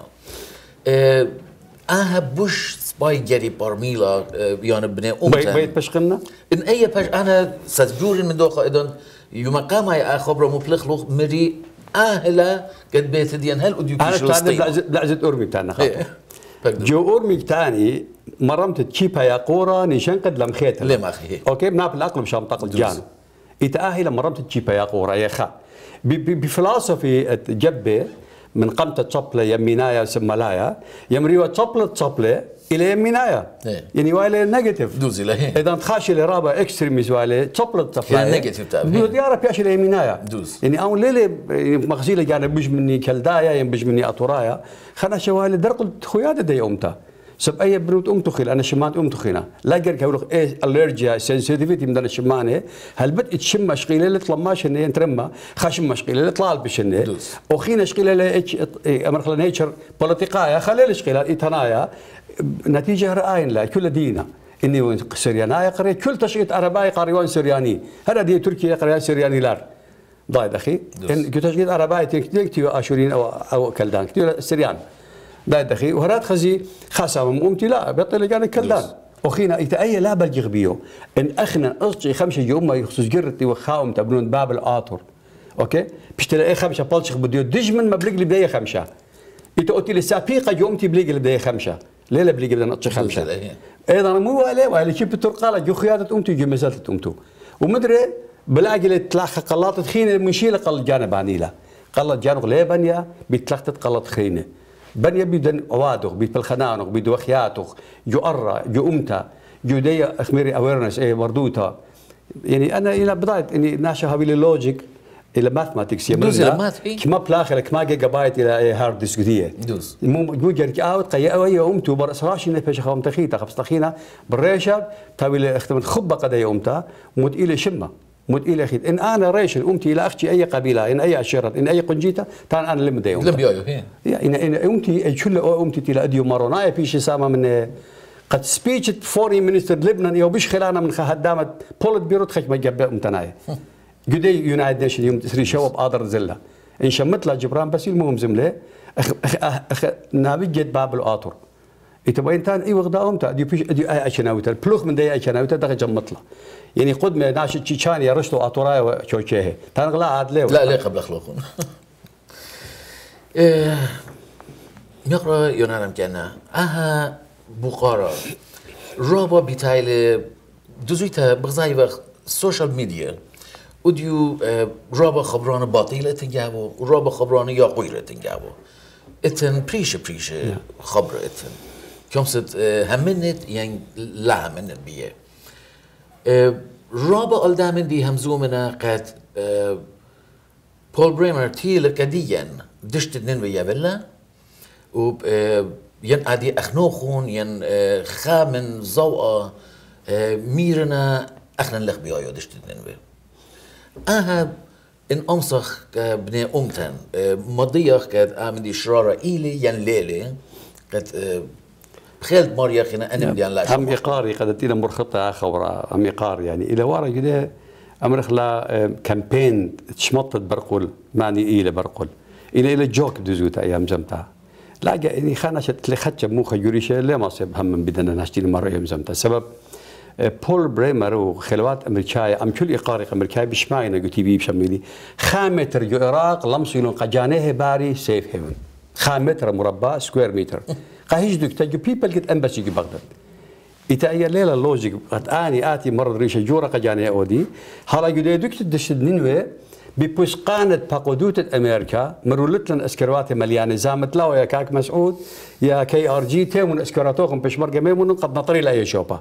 آها بوش سباي جري بارميلا يعني بني أمتن بيت بشقنا إن أي باش أنا ستجور من دوخة إذن يوم قام يا خبرة مبلغ لغ مري أهلا قد بيت ديان هل أديو كيش لستيم أنا لعزت أورمي تانا خاطر جو أورمي تاني مرمت تشيبها يا قورة نيشان قد لم خيتها ليه ما أخي أوكي بناب الأقلب شام تقل جانو إتأهل مرمت تشيبها يا قورة يا خا بفلسفة جبه من قمت تصبلة يمينايا سملايا يمريوا تصبلة تصبلة إلى يمينايا يعني وايلة نيجاتيف دوزي له إذا تخاش اللي رابع إكستريميز وايلة تصبلة تصبلة يعني نيجاتيف تابع دو ديارة بياش إلى يمينايا دوز يعني أون ليلة مغزيلة يعني بيج مني كلدايا ينبج مني أطورايا خنا شوالي درقل خيادة دي أمتا سب أي بنوت أم تخيل أنا شمان أم تخينا لا جرك يقولك إيه ألرجيا سنسيتيفيتي من الشمانة هل بدأت تشم مشقيلة اللي طلع ماشي إنه ينترمى خاشم مشقيلة اللي طلع بشنة وخينا شقيلة اللي إيش أمرخلا نيتشر بوليتيقايا خليل شقيلة إيتنايا نتيجة رأين لا كل دينا إني سريانايا قرية كل تشقيت عرباي قريوان سرياني هذا دي تركيا قريوان سرياني لار ضايد أخي إن كل تشقيت عرباي تيجي أشورين أو أو كلدان كتير سريان ضايد أخي وهرات خزي خاصة ممتي لا بيطلع يعني كلدان أخينا إتأيي لا بلجغ بيو إن أخنا أصجي خمسة يوم ما يخصوص جرتي وخاوم تبنون باب الآطر أوكي بيشتري أي خمسة بالشخ بديو دجمن ما بلق لي بداية خمسة إذا قلت لي سابيقة يومتي بلق لي بداية خمسة ليه لا بلق بدنا نطش خمسة أيضا مو ولا ولا شيء بترقالة جو خيادة أمتي جو مسألة أمتو ومدري بلاقي اللي تلاقى قلات خينة منشيلة قل جانب عنيلة قلت جانب ليه بنيا بتلقت قلت خينة بنيا بدن عوادق بيت بالخنانق بيد وخياتق جو أرى جو أمتا جودية أخميري أويرنس إيه بردوتا يعني أنا إلى بداية إني ناشا هابي لوجيك إلى ماثماتكس يمرنا كما بلاخر كما جيجا بايت إلى هارد ديسك ديه دوس مو مو جرك أوت قيا أوي يومتو برأس راشي نفش خام تخيتا خبص تخينا بالريشة تاوي اختمت خبة قد يومتا مد إلى شمة مد إلى خيط إن أنا ريش أمتي إلى أختي أي قبيلة إن أي عشيرة إن أي قنجيتا تان أنا لم ديوم لم بيايو هي إن إن أمتي شل أمتي إلى أديو مارونا بيش سامة من قد سبيتش فورين مينستر لبنان يو بيش خلانا من خدامة بولت بيروت خش ما جاب أمتناي قدي يونايتد نيشن يوم تسري شواب قادر زلة إن شمت له جبران بس المهم زمله أخ أخ أخ نابي جد باب الآطر يتبين تان أي وغدا أمتا دي بيش دي أي أشناوتر بلوخ من دي أشناوتر دخل جمت له يعني قد ما ناش تشيشان يرشتو آطراي وشوشيه تان غلا عاد له لا لا قبل أخلاقهم يقرأ يونانم كنا أها بقارة رابا بتاعي دوزيتها بغزاي وقت السوشيال ميديا وديو رابا خبران باطيلة تنجابو ورابا خبران ياقويرة تنجابو اتن بريشة بريشة خبرة اتن كمست همنت يعني لا همنت بيه رابا قلدامن دي همزومنا قد بول بريمر تيل كديا دشت اتنين ويا بلا و ين عادي أخنوخون ين خامن زوقة ميرنا أخنا لخ بيايو دشت اتنين ويا أها إن أمسخ بني أمتن مضيخ كد آمدي شرارة إيلي ين ليلي قد بخيلت ماريا خينا أنا بدي أن لا هم إقاري قد تينا مرخطة خورا هم إقاري يعني إلى ورا كده أمرخ لا كامبين تشمطت برقول معني إيلي برقول إلى إلى جوك دزوت أيام زمتها لا يعني خانا شت لخدش مو خيوريشة لا ما سب هم من بدنا نشتري مرة أيام زمتها سبب بول بريمر وخلوات أمريكاية أم كل إقاري أمريكاي بشماينا قلتي بيه بشميلي خامتر جو العراق لمسيلون قجانيه باري سيف هيفن خامتر مربع سكوير متر قاهيج دوك تجو بيبل قد أمبسي جو بغداد إتايا ليلة لوجيك قد آني آتي مرة ريشة جورة قجانيه أودي هلا جدي دوك تدشد ننوي ببسقانة باقودوت أمريكا مرولتلن أسكروات مليانة زامت لا ويا كاك مسعود يا كي آر جي تيمون أسكراتوكم بشمرقة ميمون قد نطري لا يشوبا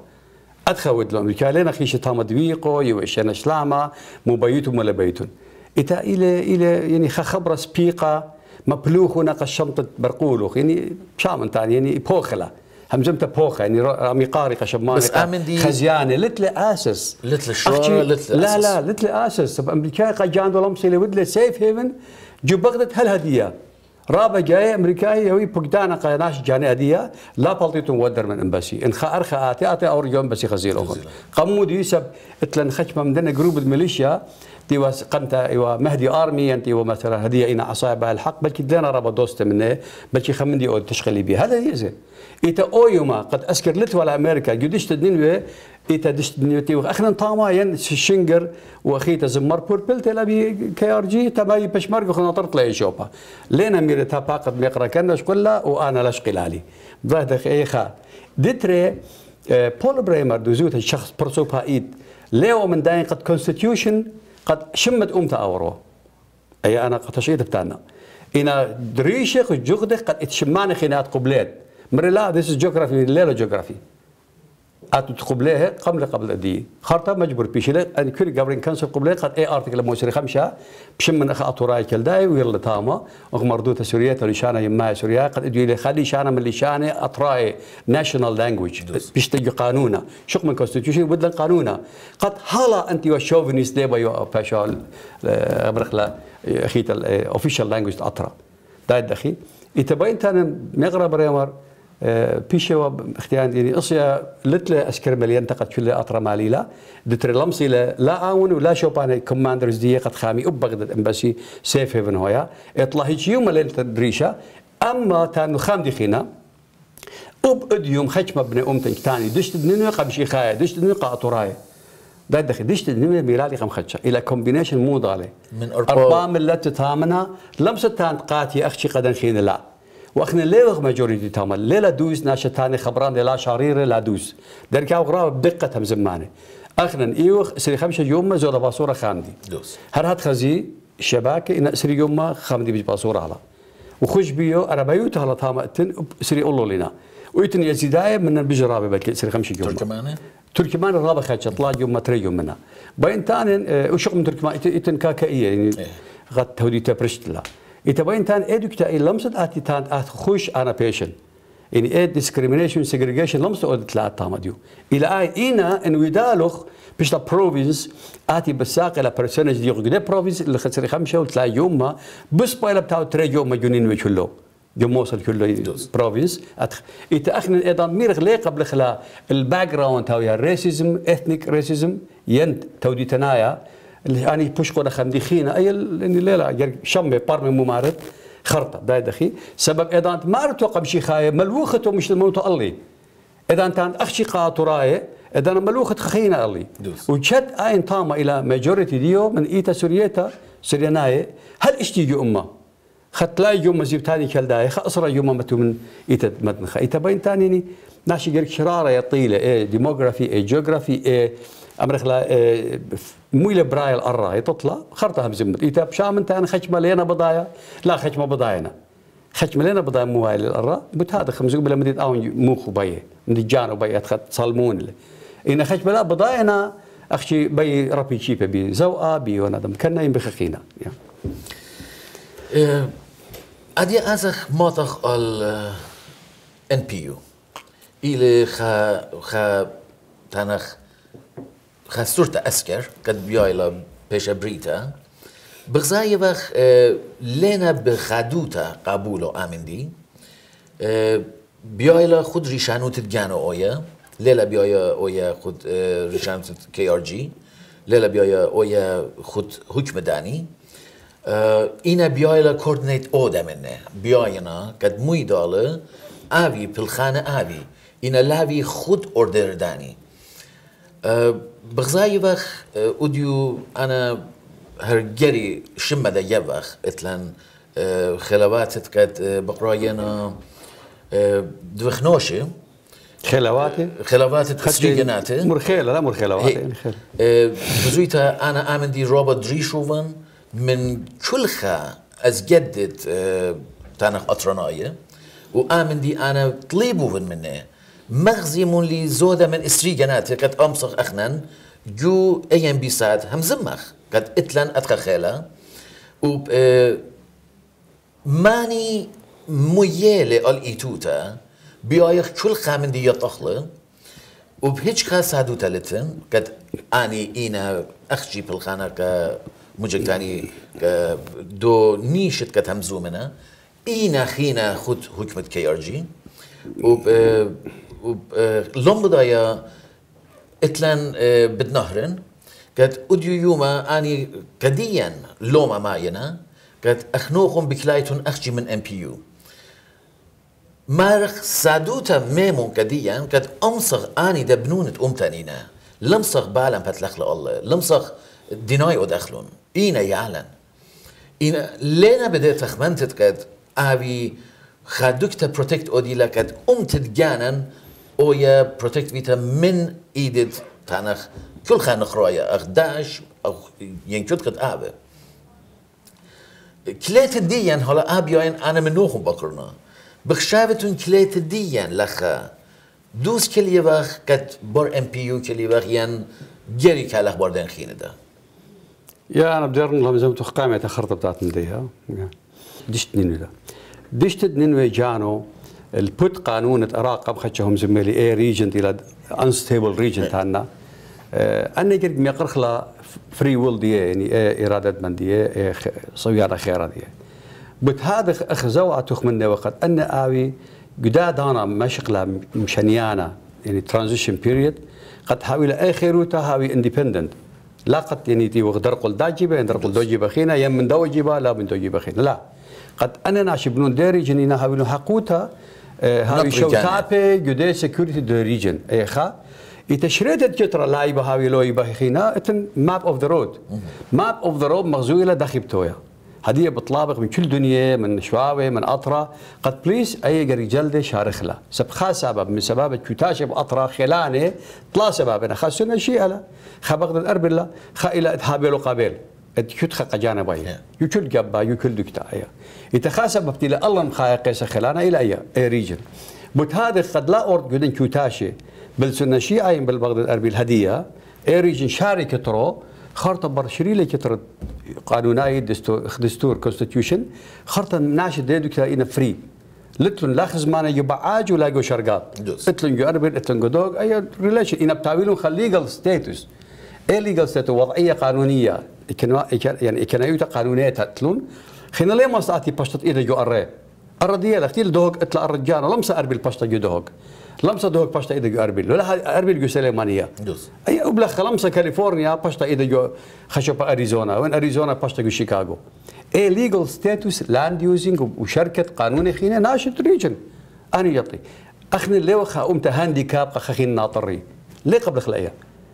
أدخل أمريكا لنا خيشة تام دويقو يوشنا شلامة مو بيوتهم ولا بيتون إتا إلى إلى يعني خبرة سبيقة مبلوخ وناقش شنطة برقولوخ يعني شامن تاني يعني بوخلة همزمت بوخة يعني رامي قارقة شمانة بس آمن دي خزيانة لتل أسس لتل شو لتل لا لا لتل أسس أمريكا قجان دولمسي لودل سيف هيفن جو بغداد هالهدية رابع جاي أمريكاي يوي بقدانا قناش جاني هدية لا بلطيتون ودر من امباسي ان خا ارخا اتي اتي اور يوم بس خزيل اخر قمود يسب اتلن خشمه من دنا جروب الميليشيا تي واس قمت ايوا مهدي ارمي انت ومثلا هديه اين عصايب الحق بل كدنا رابا دوست منه بل خمندي او تشغلي بي هذا يزي ايتا اويوما قد اسكر لت ولا امريكا جدشت الدنيا ايتا دشت نيوتي اخنا طاما ين شنجر واخيتا زمر بوربل تلا بي كي ار جي تباي بشمرق خنا طرت لا يشوبا لين امير تاباقد ميقرا كنش كلها وانا لاش قلالي ظهر اي خا دتري بول بريمر دوزوت الشخص برسوبا ايد ليو من داين قد كونستيتيوشن قد شمت امتا اورو اي انا قد تشيد بتاعنا انا دريشق الجغده قد اتشماني خينات قبلات مر لا ذيس جيوغرافي ليله جيوغرافي اتو تقبلها قبل قبل دي خرطه مجبور بيشله ان كل قبل كانسل قبلها قد اي ارتكل موسري خمسه بشم من اخ اطوراي كلداي ويلا تاما ومردوته سوريا تلشانه يما سوريا قد ادي لي خلي شانه من لشانه اطراي ناشونال لانجويج بيشتي قانونه شق من كونستيتيوشن بدل قانونه قد هلا انت وشوفينيس دي بايو باشال برخلا اخيت الاوفيشال لانجويج اطرا دا دخي يتبين تانا مغرب بريمر بيشوا اختيان يعني اصيا لتله اسكر مليان تقد كل اطرا ماليلا دتر لمسي لا اون ولا شوبان كوماندرز دي قد خامي بغداد امباسي سيف هيفن هويا اطلع هيك يوم ليله دريشه اما تانو خام دي خينا اب اديوم خشمه بن امتن ثاني دشت دنيا قبشي خايا دشت دنيا قاطراي ده دخل دشت دنيا ميلادي خم خدشه الى كومبينيشن مو ضالي من ارقام التي تامنا لمسه تان قاتي اخشي قدن خين لا واخنا ليه ماجوريتي تامل ليلا دوس ناشتاني خبران لا شريره لا دوس دركا وغرا بدقتهم زمانه اخنا ايوخ سري خمسه يوم زود باصوره خاندي دوس هر هات خزي شباكه ان سري يوم خاندي باصوره على وخش بيو اربايوت على تامتن سري اولو لنا ويتن يزيداية من بجرابة بك سري خمسة يوم تركمانة تركمان الرابع خاتش طلع يوم ما تري يوم منها باين تاني وشق من تركمان يتن كاكائية يعني غد تودي تبرشت لا يتبين تان إدوكتا إيه لمسد آتي تان آت خوش أنا بيشن يعني إيه discrimination segregation لمسد أودت لا تامديو إلى آي إينا إن ويدالوخ بيش لا بروفينس آتي بساق إلى برسنج ديو قدي بروفينس اللي خسري خمسة وتلا يوم ما بس بايلا بتاعو تري يوم ما جونين ويشلو يوم وصل كله بروفينس أتخ يتأخن إيضا ميرغ ليه قبل خلا الباك جراوند تاو يا ريسيزم إثنيك ريسيزم ينت تودي تنايا اللي أنا بوش قولا خمديخينا أي اللي لا شمي بارمي ممارد خرطة داي دخي سبب إذا أنت ما أتوقع بشي خاية ملوخته مش الموت الله إذا أنت أخشي قاطراية إذا أنا ملوخة خينا الله وشد أين طامة إلى ماجوريتي ديو من إيتا سوريتا سورياناية هل اشتيجي أمة خط لا يوم مزيب تاني كالداي خأسرة يوم متو من إيتا مدنخة إيتا بين تاني ناشي جرك شرارة يطيلة إيه ديموغرافي إيه جيوغرافي إيه أمريكا إيه مويل برايل الراي تطلع خرطها بزمت إيتا بشام أنت أنا خشمة لينا بضايا لا خشمة بضاينا خشمة لينا بضايا موائل الراي بتهذا خمسة قبل مديت أون موخ بيه مديت جانو بيه أدخل صالمون له إن خشمة لا بضاينا أخشي بي ربي شيبة بي زوء بي ونادم كنا ينبخخينا يعني. أدي أزخ ماتخ ال إن بي يو إلى خا خا تنخ خاصورت أسكر قد بيايلا بيش بريتا بغزاي بخ لنا بخدوتا قبولو آمندي بيايلا خود ريشانو تدجانو أويا ليلا بيايا أويا خود ريشانو كي آر جي ليلا بيايا أويا خود حكم داني اینا بیایلا کوردینیت اوده منه بیاینا قد موی داله آوی پلخانه آوی اینا لاوی خود اوردر دانی بغزای وقت اودیو انا هرگری شم ده یه وقت اتلن خلواتت قد بقراینا دوخنوشه خلواتي خلواتت خسريجناته مرخيله لا مرخلواتي بزويتا انا امندي روبوت دريشوفن من كلها از جدت تانخ أطرناية وآمن دي أنا طلبوا منه مغزي من لي زودة من إسريجنات قد أمسخ أخنن جو أيام بيسات هم زمخ قد إتلن أتخخيلا وب ماني ميالي الإيتوتا بيايخ كل خامن دي يطخله وبهيج خاص هادو تلتن قد أني إينا أخشي بالخانة ك مجد تاني دو نيشت كت همزو منها إينا خينا خود حكمة كي آر جي وب وب لون بدايا اتلان بدنهرن كت أديو يوما أني كديا لوما ماينا كت أخنوخم بكلايتون أخشي من إم بي يو مارخ سادوتا ميمون كديا كت أمصغ أني دبنونة أمتانينا لمصغ بالم بتلخ الله لمصغ ديناي ودخلون إينا يعلن إينا لينا بدأت أخمنتت قد أبي خدوكتا بروتكت أودي لكد أمتت جانا أو يا بروتكت فيتا من إيدت تانخ كل خانخ رايا أخداش أو ينكت قد أبي كليت الديان هلا أبيين أنا منوهم بكرنا بخشابتون كليت الديان لخا دوس كلي بخ قد بور إم بي يو كلي بخ ين جري كالخ باردن خينه ده يا أنا بدرن لهم زمت خقامة تخرط بتاعت مديها دشت نينولا دشت نينوي جانو البوت قانون أراقب خدشهم زميلي إيه ريجن إلى unstable ريجن تاعنا أنا جرب ميقرخلا فري ويل دي يعني إيه إرادة من دي إيه صويرة خيرة دي بت هذا أخزوا أتوخ منه وقت أن آوي جداد أنا مشغلة مشانيانا يعني transition period قد حاول آخر تهاوي independent لا قد يعني تي وغدرقل داجبه درقل دوجبه خينا يم من دوجبه لا من دوجبه خينا لا قد انا ناشبنون ديري جنينا هاوي حقوتها هاوي شو تابي جودي سكيورتي دو ريجن اي خا يتشريت جتر لايبه هاوي لويبه خينا اتن ماب اوف ذا رود ماب اوف ذا رود مغزوله دخبتويا هديه بطلابق من كل دنيا من شواوي من اطرا قد بليس اي رجال شارخلا سب خاص سبب من سبب كتاشب اطرا خلانه طلا سببنا خاصنا شيء لا خبقد الاربله خائله هابيلو قابل اتكت خق جانبايا يكل جبا يكل دكتا يتخاسب بتلا الله مخايقس خلانه الى اي ريجن بوت هذا قد لا أورد جودن كوتاشي بالسنة شيعة بالبغداد الأربي الهدية إيريجن شاركة ترو خرطة برشري لي كتر قانوناي دستور دستور كونستيتيوشن خرطة ناشد ديدو كلا إنا فري لتلون لا خزمانة يبعاج ولا جو شرقات لتلون جو أربل لتلون جو دوغ أي ريليشن إنا بتعويلون خل ليجل ستاتوس إيه ليجل ستاتوس وضعية قانونية يعني إكنايوتا قانونية تلون خلينا ليه ما ساعتي بشطت إيدا جو أرى الردية لختيل دوغ إطلع الرجال لمسا أربل بشطة جو دوغ لمسا دوغ بشطة إيدا جو أربل ولا أربل جو سليمانية أي أبلغ لمسا كاليفورنيا بشطة إيدا جو خشبة أريزونا وين أريزونا بشطة جو شيكاغو إيه ليجل ستاتوس لاند يوزنج وشركة قانوني خينا ناشط ريجن أنا يطي أخني اللي وخا أمتا هانديكاب خخين ناطري ليه قبل خلقيا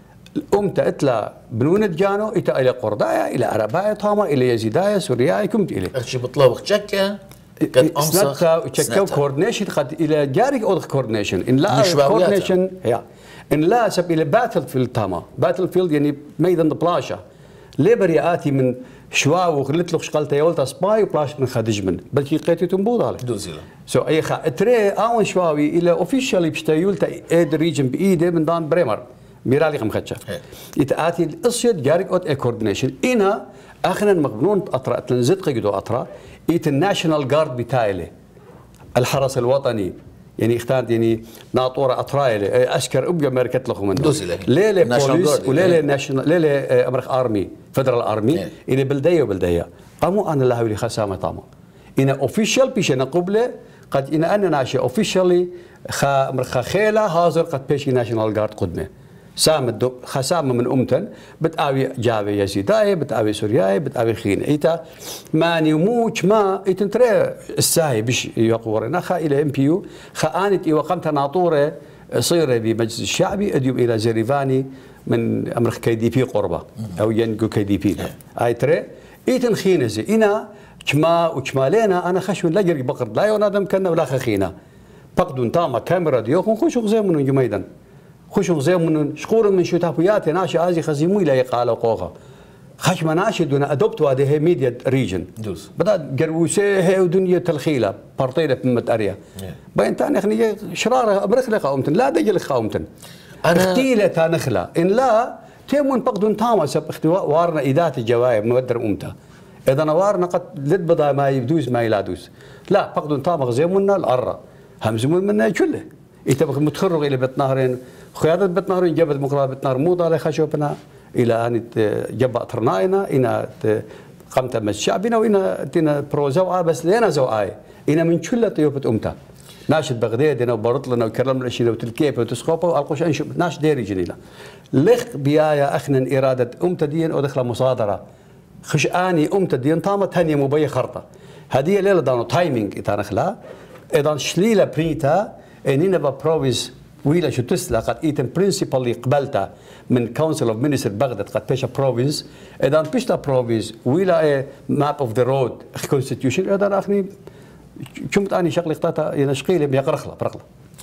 أمتا إتلا بنونة جانو إتا إلى قردايا إلى عربايا طامة إلى يزيدايا سوريايا كمت إلي أخشي بطلوخ تشكا قد أمسخ تشكا كوردنيشن قد إلى جاري أودخ كوردنيشن إن لا كوردنيشن يا إن لا سب إلى باتل فيلد تاما باتل فيلد يعني ميدان بلاشا ليبري آتي من شواو وخلت له شقلت يولتا سباي وبلاش من خدجمن بلكي قيتي تنبوض عليه دوزيلا سو اي خا تري اون شواوي الى اوفيشالي بشتا يولتا ايد ريجن بايده من دان بريمر ميرالي خمختشا يتاتي الاسيد جاريك اوت اي كوردينيشن انا اخنا مقبنون اطرا تنزد قيدو اطرا ايت الناشونال جارد بتايله الحرس الوطني يعني اختار يعني ناطوره اطرايله اشكر ابقى ماركت لكم منه ليله بوليس وليله ناشونال ليله امريك ارمي فدرال ارمي الى بلديه وبلديه قاموا انا لها ولي خسامه طامه ان اوفيشال بيش انا قبله قد ان انا ناشي اوفيشالي خا مرخا خيله هازر قد بيشي ناشونال جارد قدمه سام خسامه من امتن بتاوي جابي يزيداي بتاوي سورياي بتاوي خين ايتا ماني موش ما ايتنتري الساي بش يقورنا خا الى ام بي يو خا انت وقمت ناطوره صيره بمجلس الشعبي اديو الى زريفاني من امريكا كي دي بي قربه او ينجو كي دي بي اي تري ايتن خينزي انا كما وكمالينا انا خشون لا جري بقر لا ينادم كنا ولا خخينا فقدون تاما كاميرا ديوخون خشوا زي من جميدا خشوا زي من شقور من شتافيات ناشي ازي خزيمو الى يقال قوغا خش مناشي دون ادوبت هذه ميديا ريجن بدا قروسه هي ودنيا تلخيله بارطيله بمت اريا بين تاني خني شراره برخله قومتن لا دجل قومتن انا اختيله تنخله ان لا تيمون فقدون تاما سب اختواء وارنا ايدات الجوايب مودر امتى اذا نوارنا قد لد بدا ما يدوز ما يلادوز لا فقدون تاما غزيمنا الاره همزمون منا كله يتبقى متخرج الى بيت نهرين قياده بيت نهرين جبت مقرابه بيت نهر موضه على خشوبنا الى ان جبا ترناينا ان قمت مس شعبنا وان تنا بروزو بس لينا زوعاي ان من كل طيوبه امتا ناشد بغداد انا وبرطلنا وكرمنا الشيء وتلكيب وتسقوبه والقوش انشب ناش ديري جنيلا لخ بيايا اخنا اراده امتا دين ودخل مصادره خش اني امتا دين طامت هني مبي خرطه هذه ليله دانو تايمينج تنخلا اذا شليله بريتا اننا بروفيس ويلا شو تسلا قد ايتن برنسبل قبلتها من كونسل اوف مينستر بغداد قد بيشا بروفينس اذا بيشتا بروفينس ويلا ماب اوف ذا رود كونستيتيوشن اذا اخني كنت اني شغلي قطعتها انا شقيله بيقرخله برخله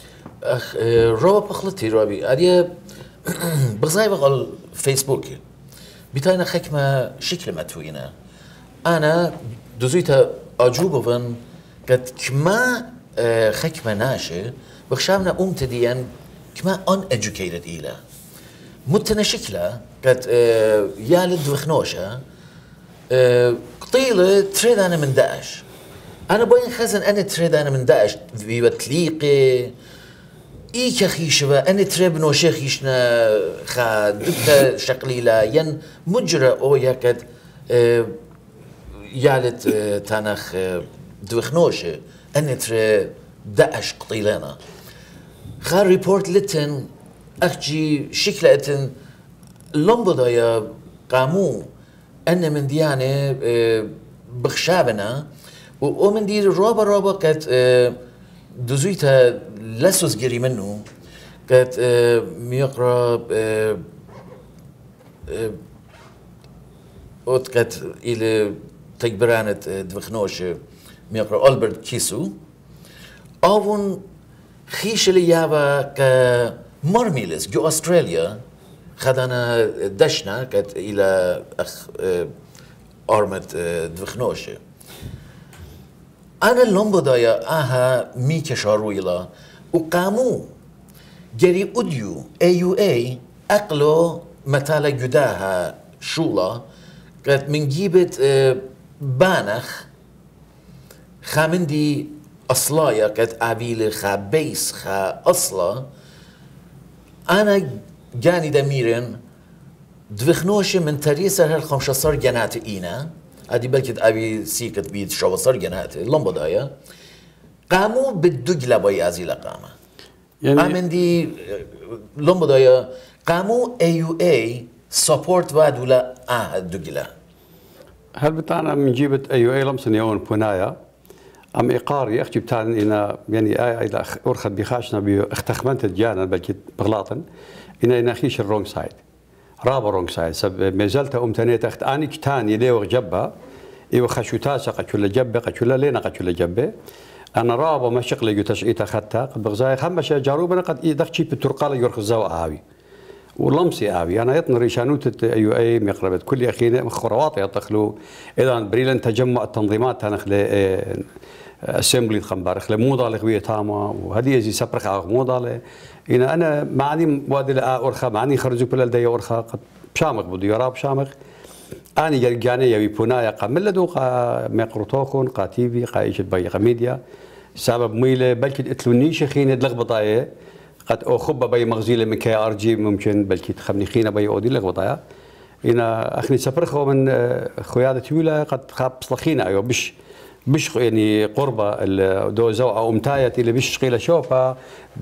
اخ روب بخلتي روبي ادي بغزاي بقول فيسبوك بتاينا خكمه شكل متوينا انا دوزيتا اجوبوفن قد كما خكمه ناشي بخشامنا أمتديا كما uneducated إلى متنا شكله قد اه يالد وخنوشة اه قطيلة تريد أنا من داعش أنا بوين خزن أنا تريد أنا من داعش في بتليقي إيك خيشبا أنا تريد بنوشي خيشنا خا دكتا شقليلة ين مجرى أو يكد اه يالد اه تانخ اه دوخنوشة أنا تريد داعش قطيلنا خار ريبورت لتن أخجي شكلة اتن لنبضا يا قامو أن من ديانة بخشابنا ومن دي روبا روبا كانت دزويتا لسوس جري منه كانت ميقرا اوت كانت إلى تكبرانة دفخنوش ميقرا ألبرت كيسو أون خيش اللي يابا كمرميلس جو أستراليا خدنا دشنا كانت إلى أخ أرمت دفخنوشة أنا اللهم بدايا أها ميكا شارويلا وقاموا جري أوديو أي يو أي أقلو متالا جداها شولا قد من جيبت بانخ خامندي أصلايا قد أبيل خا بيس خا أصلا أنا جاني دميرن دفخنوش من تريسة هالخمسة صار جنات إينا هذه بلكت أبي سيكت بيت شو صار جنات لمبة دايا قاموا بالدجلة بيازي لقامة يعني أمندي لمبة دايا قاموا أي يو أي سبورت واد ولا آه الدجلة هل بتاعنا من جيبة أي يو أي لمسن يوم بنايا أم إقاري أختي بتاعنا إنا يعني آي إذا أرخد بخاشنا باختخمنت الجانا بلكت بغلاطن إنا إنا خيش الرونج سايد رابا رونج سايد سب ما زلت أمتنيت أخت أني كتاني ليه وجبة إيوه خشوتاسة قتشولا جبة قتشولا لينا قتشولا جبة أنا رابا ما شغلي جو تشعيت أخذتها قد بغزاي خمسة جاروبنا قد إيدخشي بالترقالة يرخ الزوا آوي ولمسي آوي أنا يطن ريشانوت أيو أي مقربة كل أخينا خروات يطخلو إذا بريلن تجمع التنظيمات تنخل اسمبلي خمبار خل موضة لغوية تاما وهذه زي سبرخ على موضة إن أنا معني وادي لا أرخا معني خرجوا كل الدنيا أرخا قد بشامخ بدو يراب بشامخ أنا جرجاني يبي بنايا قملدو قا مقرطوخون قا تيفي قا إيش تبي قا ميديا سبب ميله بلكي اتلوني شخين لغبطاية قد أخب بي مغزيله من كي ار جي ممكن بلكي تخمني خينا بي أودي لغبطاية إن أخني سبرخو من خيادة ولا قد خاب صلخينا أيوه بش بش يعني قربة دو زوء أمتاية اللي بش قيل شوفها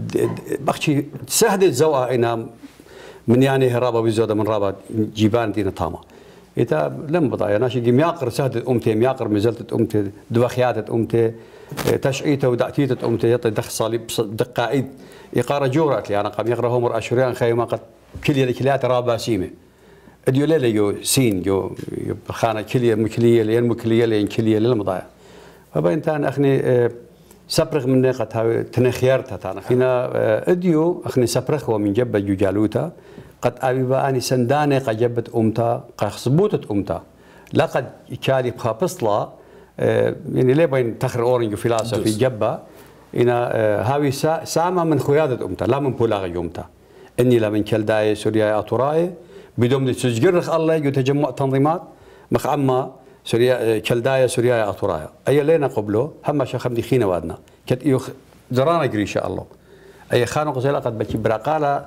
بخشي سهدت زوء إنا من يعني هرابة بزودة من رابة جيبان دينا طامة إذا لم بضايا ناشي مياقر سهدت أمتي مياقر مزلت أمتي دوخياتت أمتي تشعيته ودعتيتت أمتي يطي دخ صليب دقائد إقارة جورات لي أنا قام يقرأ همر أشوريان خيما قد كلية كليات رابة سيمة اديو ليلة يو سين يو خانة كلية مكلية لين مكلية لين كلية للمضايا فبين تان أخني سبرخ من نقطة تنخيارتها تانا هنا اديو أخني سبرخ ومن جبة جوجالوتا قد أبيبا أني سندانة قد جبت أمتا قد خصبوتت أمتا لقد كالي بخابصلا يعني ليه بين تخر أورنج فلاسة في جبة هنا هاوي سامة من خيادة أمتا لا من بولاغ يومتا إني لا من كالداية سوريا أطوراي بدون تسجرخ الله يتجمع تنظيمات مخ عما سوريا كالداية سوريا أطورايا أي لينا قبله هم شخم دي خينا وادنا كت يخ زرانا جري إن شاء الله أي خانو قصيلا قد بكي براقالة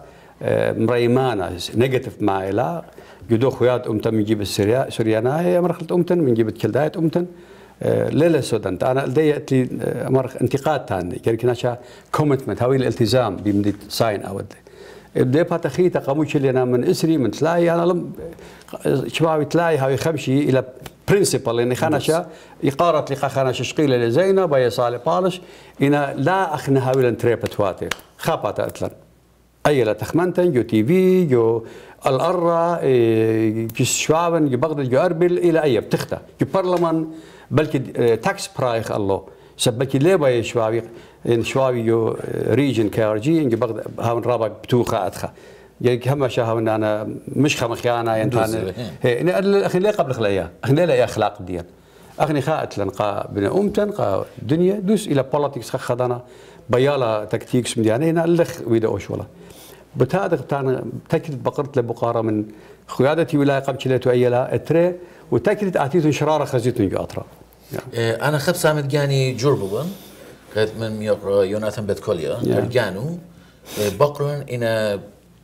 مريمانا نيجاتيف مع إلا جدو خيات أمتن من جيب السوريا سوريانا هي مرخلت أمتن من جيب كالداية أمتن ليلة سودان أنا لديت لي مرخ انتقاد تاني كان شا كوميتمنت هاوي الالتزام بمدي ساين أود بدي باتخيتا قاموش اللي أنا من إسري من تلاقي أنا لم شبابي تلاقي هاوي خمشي إلى برنسبل إني خانشة إقارة لقى خانشة شقيلة لزينة بيا صالح بالش إن لا أخنا هاوي لنتريبت واتر خابات أتلن أي لا تخمنتن جو تي في جو الأرة جو شوابن جو بغداد جو أربل إلى أي بتختا جو برلمان بلكي تاكس برايخ الله سبكي ليه بيا شوابي إن شوابي جو ريجن كي ار جي إن جو بغداد هاون رابع بتوخا أدخا يعني هم شاهوا ان انا مش خمخيانه يعني انا هي اخي ليه قبل خلايا اخي ليه لا اخلاق ديال اخني خاءت لنقا بنا امتن قا دنيا دوس الى بوليتكس خدنا بيالا تكتيكس مديانه هنا لخ ويدا اوش والله بتادق تاع تكلت بقرت لبقاره من خيادتي ولايه قبشلته ايلا اتري وتكلت اعطيته شراره خزيتون جو اطرا يعني. انا خب سامت جاني جوربوغن قد من يقرا يوناثان بتكوليا جانو بقرن ان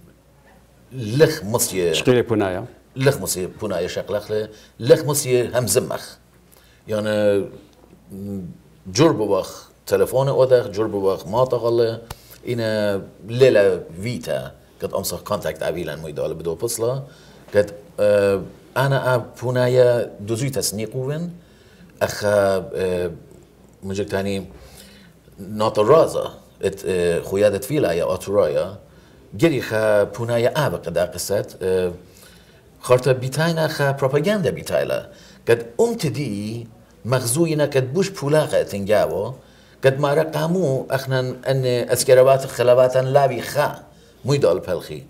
لخ مصي شقيلة بنايا لخ مصي بنايا شقلخ لخ مصي هم زمخ يعني جربوخ تلفون أودخ جربوخ ما تغلى إن ليلة فيتا قد أمسح كونتاكت عبيلا ميدال بدو بصلة قد أه أنا بنايا دوزي تسنيقوين أخ أه مجد تاني ناطرازة ات أه خيادة فيلا يا أطرايا جري خا بنايا آبق دا قصت أه خارطة بيتاينا خا بروباغندا بيتايلا قد أمت دي مغزوينا قد بوش بولاغة تنجاوه قد ما رقامو أخنا أن أسكروات خلابات لابي خا ميدال بلخي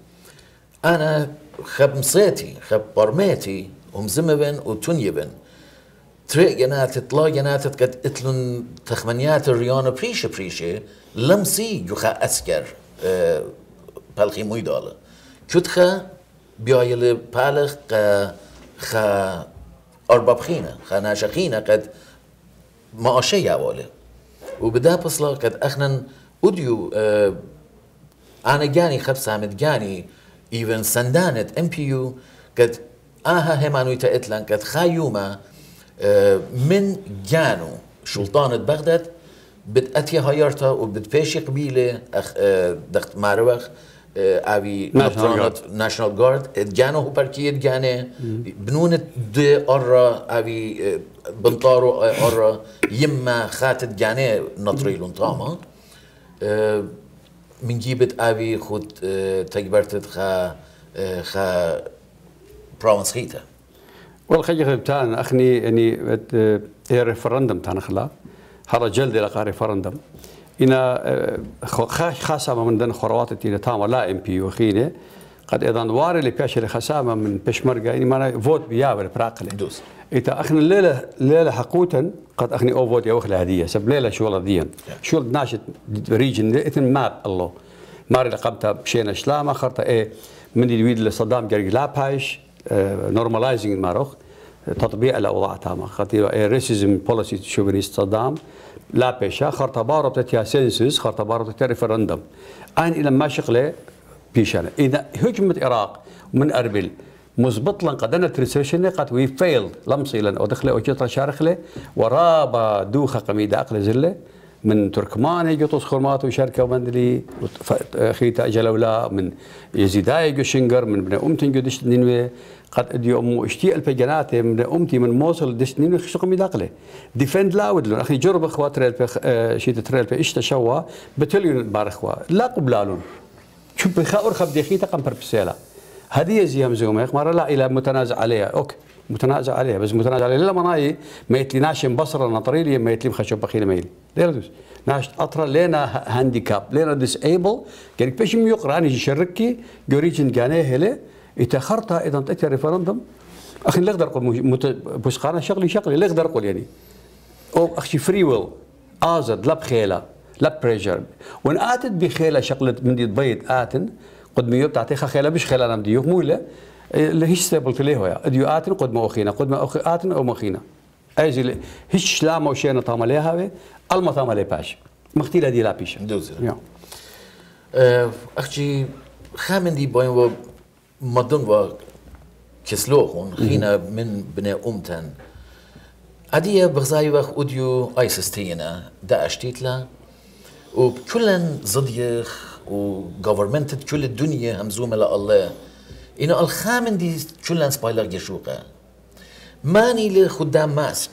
أنا خب مصيتي خب برميتي ومزمبن وتنيبن تري جنات تطلع جنات قد اتلن تخمنيات الرياضة بريشة بريشة لمسي جوخا أسكر أه بالخي مويدالة كتخا بيايل بالخ خا أرباب خينة خا ناشا خينة قد ما أشياء أولي وبدا بصلا قد أخنا أديو أه أنا جاني خبصة عمد جاني إيفن سندانت إم بي يو قد آها همانو يتأتلن قد خايوما أه من جانو سلطانة بغداد بتأتي هايرتا وبتبيشي قبيلة أخ أه دخت ماروخ أبي ناشنال جارد جانو هو بركيد جانه بنونة دي أرى أبي بنطارو أرى يما خاتت جانه نطريلون طاما من جيبت أبي خود تجبرت خا خا براونس خيته والخير بتاعنا أخني يعني ريفرندم تاعنا خلا هذا جلد لقى ريفرندم إنا خاصة من دن خروات تينا تاما لا إم بي وخينة قد إذا واري اللي بيش اللي خاصة من بشمرجة يعني ما فوت بيابر براقله دوس إذا أخنا الليلة الليلة حقوتا قد أخني أو فوت يأخذ هدية سب ليلة شو والله ديان شو ناشط ريجن إثن ماب الله ماري لقبتها بشينا شلامة خرطة إيه من الويد لصدام جرج لابايش نورماليزنج الماروخ تطبيق الأوضاع تاما خاطر إيه ريسيزم بوليسي شوفينيست صدام لا بيشا خرطة بارو بتاعتها سينسس خرطة بارو بتاعتها ريفرندم أنا إلى ما شغله بيشانا إذا هجمة العراق من أربيل مزبط لن قدنا تريسيشن قد وي فيلد لمصي لن أدخله أو جت شارخله ورابا دوخة قميدة أقل زله من تركمان يجوتوس خرمات وشركة ومندلي خيتا جلولا من يزيداي جوشنجر من بن أمتن جودش نينوي قد ادي امو اشتي البجنات من امتي من موصل دشنين خشق مداقله ديفند لاود لون اخي جرب اخوات ريل شيت تريل في اشتا شوا بتليون بارخوا لا قبلالون شو بخاور خب دخيته قم بربسيلا هذه زيام زوم مره لا الى متنازع عليها اوكي متنازع عليها بس متنازع عليها لا مناي ما يتليناش بصره نطريلي ما يتلي خشب بخيل ميلي ليردوس ناش اطرا لنا هانديكاب لنا ديسيبل قال باش يقرا اني شركي جوريجن جانيه هله اتاخرتها اذا انت ريفرندم اخي لا اقدر اقول بوسقانه شغلي شغلي لا اقدر اقول يعني او اخشي فري ويل ازد لا بخيله لا بريشر وان اتت بخيله شغله من دي بيض اتن قد ما يبتعطي خيله مش خيله انا بدي موله اللي هي ستيبل تليه يا اديو اتن قد ما اخينا قد ما اخي اتن او مخينا ايزي هيش لا مو شيء نطام عليها الما طام عليه باش مختيله دي لا بيش دوز اختي خامن دي بوين مدن و كسلوخون خينا من بني أمتن عادية بغزاي وخ أوديو أيسستينا داعش تيتلا وكلن زديخ و governmented كل الدنيا همزومة لله إنه الخامن دي كلن سبايلر يشوقه ماني لخدام ماسك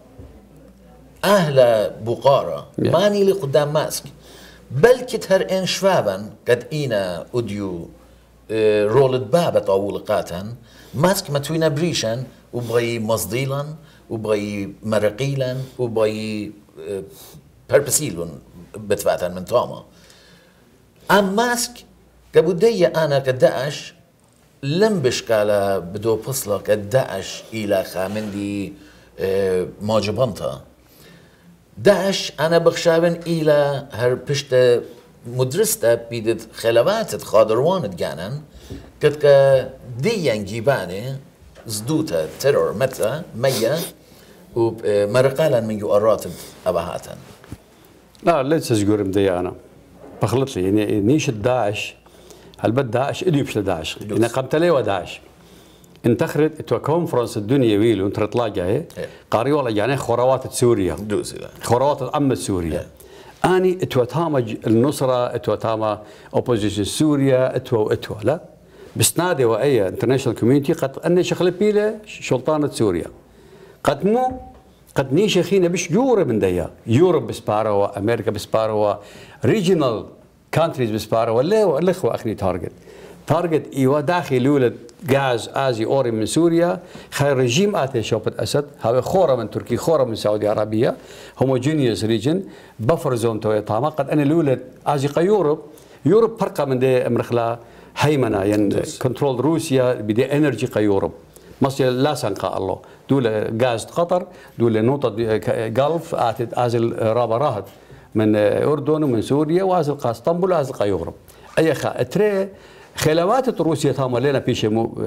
أهل بقارة ماني لخدام ماسك بل كتهر إن شوابا قد إينا أوديو رولت بابا طاول قاتن ماسك متوينا بريشن وبغي مصديلا وبغي مرقيلا وبغي بربسيلون بتفاتن من طاما ام ماسك كبودية انا كداعش لم بشكالا بدو فصلة كداعش الى خامندي ماجبانتا داعش انا بخشابن الى هر بشت مدرسة بيدت خلوات خادروان جانن كتك ديان جيباني زدوتا تيرور متى مية ومرقالا من يؤرات أبهاتن لا ليس سجور مدي أنا بخلط لي يعني نيش الداعش هل بد داعش إدي بش داعش إن قمت لي وداعش انتخرت تو كونفرنس الدنيا ويلو انت تلاقى قاري والله يعني خروات سوريا خروات الأمة سوريا أني اتوتامج النصرة اتوتاما اوبوزيشن سوريا اتو اتو لا بس نادي وأي انترناشونال كوميونتي قد أني شغل بيله سلطانة سوريا قد مو قد نيش خينا بش يوروب من ديا يوروب بسباروا أمريكا بسباروا ريجيونال كانتريز بسباروا ولا الأخوة أخني تارجت تارجت إيوا داخل يولد غاز آزي أوري من سوريا خير رجيم آتي شوبة أسد هذا خورة من تركيا خورة من سعودية عربية هوموجينيوس ريجن بفر زون توي طاما قد أنا الولد آزي يوروب يوروب فرقة من دي أمرخلا هيمنة يعني كنترول روسيا بدي انرجي قيوروب مصر لا سنقى الله دول غاز قطر دول نقطة جلف آتت أزل رابا راهد من أردن ومن سوريا وأزل قا اسطنبول وأزل قا يغرب أي خا ترى خلوات روسيا تام لنا بيش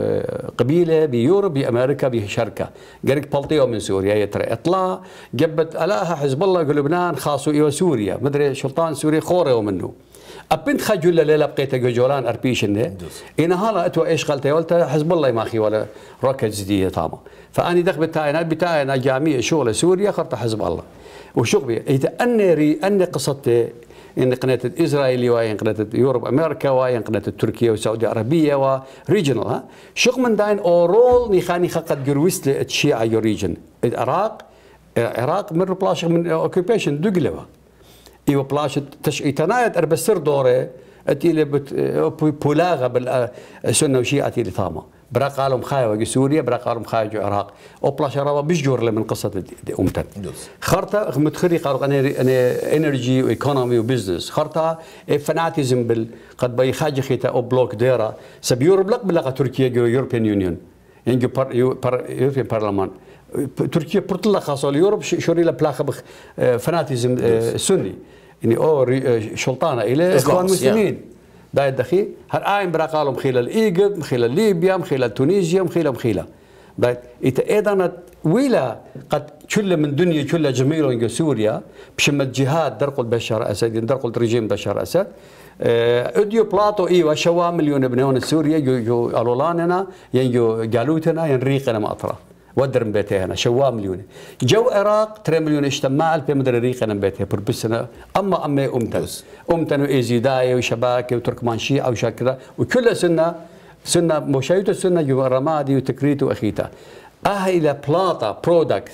قبيلة بيوروب بأمريكا بشركة قالك بلطيو من سوريا ترى اطلع جبت ألاها حزب الله لبنان خاصو إيو سوريا مدري سلطان سوريا خوري منه أبنت خجولة ليلة بقيت جولان أربيشنه إن هلا أتوا إيش قلت قلت حزب الله ما خي ولا ركز جديدة تاما فأني دخل بتاعنا بتاعنا جامعة شغل سوريا خرط حزب الله وشغبي إذا أني ري أني قصته إن قناة إسرائيل وإن قناة يوروب أمريكا وإن قناة تركيا والسعودية العربية وريجنال ها شغل من داين أورول نخاني خقد جرويست الشيعة يوريجن العراق العراق من بلاش من أوكيبيشن دقلوا إيوه بلاش تش إتنايت أربسر دوره أتيلي بت بولاغة بالسنة وشيعة أتيلي ثاما براق عالم خايا وجي سوريا براق عالم خايا جو العراق أو بلاش رابا بيجور من قصة أمتن خرطة متخري قالوا أنا أنا إنرجي وإيكونومي وبزنس خرطة فناتيزم بال قد بي خاجي خيتا أو بلوك ديرا سب يوروب لق بلغة تركيا جو يوروبيان يونيون يعني بار يوروبيان برلمان تركيا برتلا خاصة اليوروب شوري لا بلاخ بخ فناتيزم سني يعني او شلطانه الى اخوان مسلمين دايت دخي هر اين براقالهم خلال ايجيبت خلال ليبيا خلال تونسيا خلال خلال دايت ايضا ويلا قد كل من دنيا كل جميل سوريا بشمت جهاد درقل بشار اسد درقل رجيم بشار اسد اديو بلاطو ايوه شوا مليون بنيون سوريا جو الولاننا ينجو جالوتنا ينريقنا ما اطراف ودرم بيتها هنا شوا مليون جو العراق ترى مليون اجتماع في مدري ريقنا بيتها بربسنا اما اما امتن امتن وايزيداي وشباكه وتركمانشي او شكرا وكل سنه سنه مشايته سنه جو رمادي وتكريت واخيتا اه الى بلاطا برودكت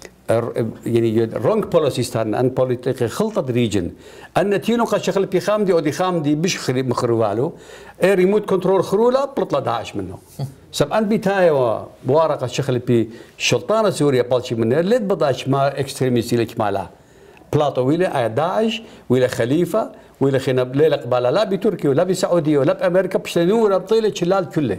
يعني رونج بوليسي ستان ان بوليتيك خلطه ريجن ان تينو قد شغل بي خامدي او دي خامدي بش مخروالو اي ريموت كنترول خرولا بطلع داعش منه سب ان بيتايا بوارقه شغل بي شلطانه سوريا بالشي منه ليت بداش ما اكستريميستي لك مالا بلاطو ويلا داعش ويلا خليفه ويلا خينا ليله قباله لا بتركيا ولا بسعوديه ولا بامريكا بش نور بطيله شلال كله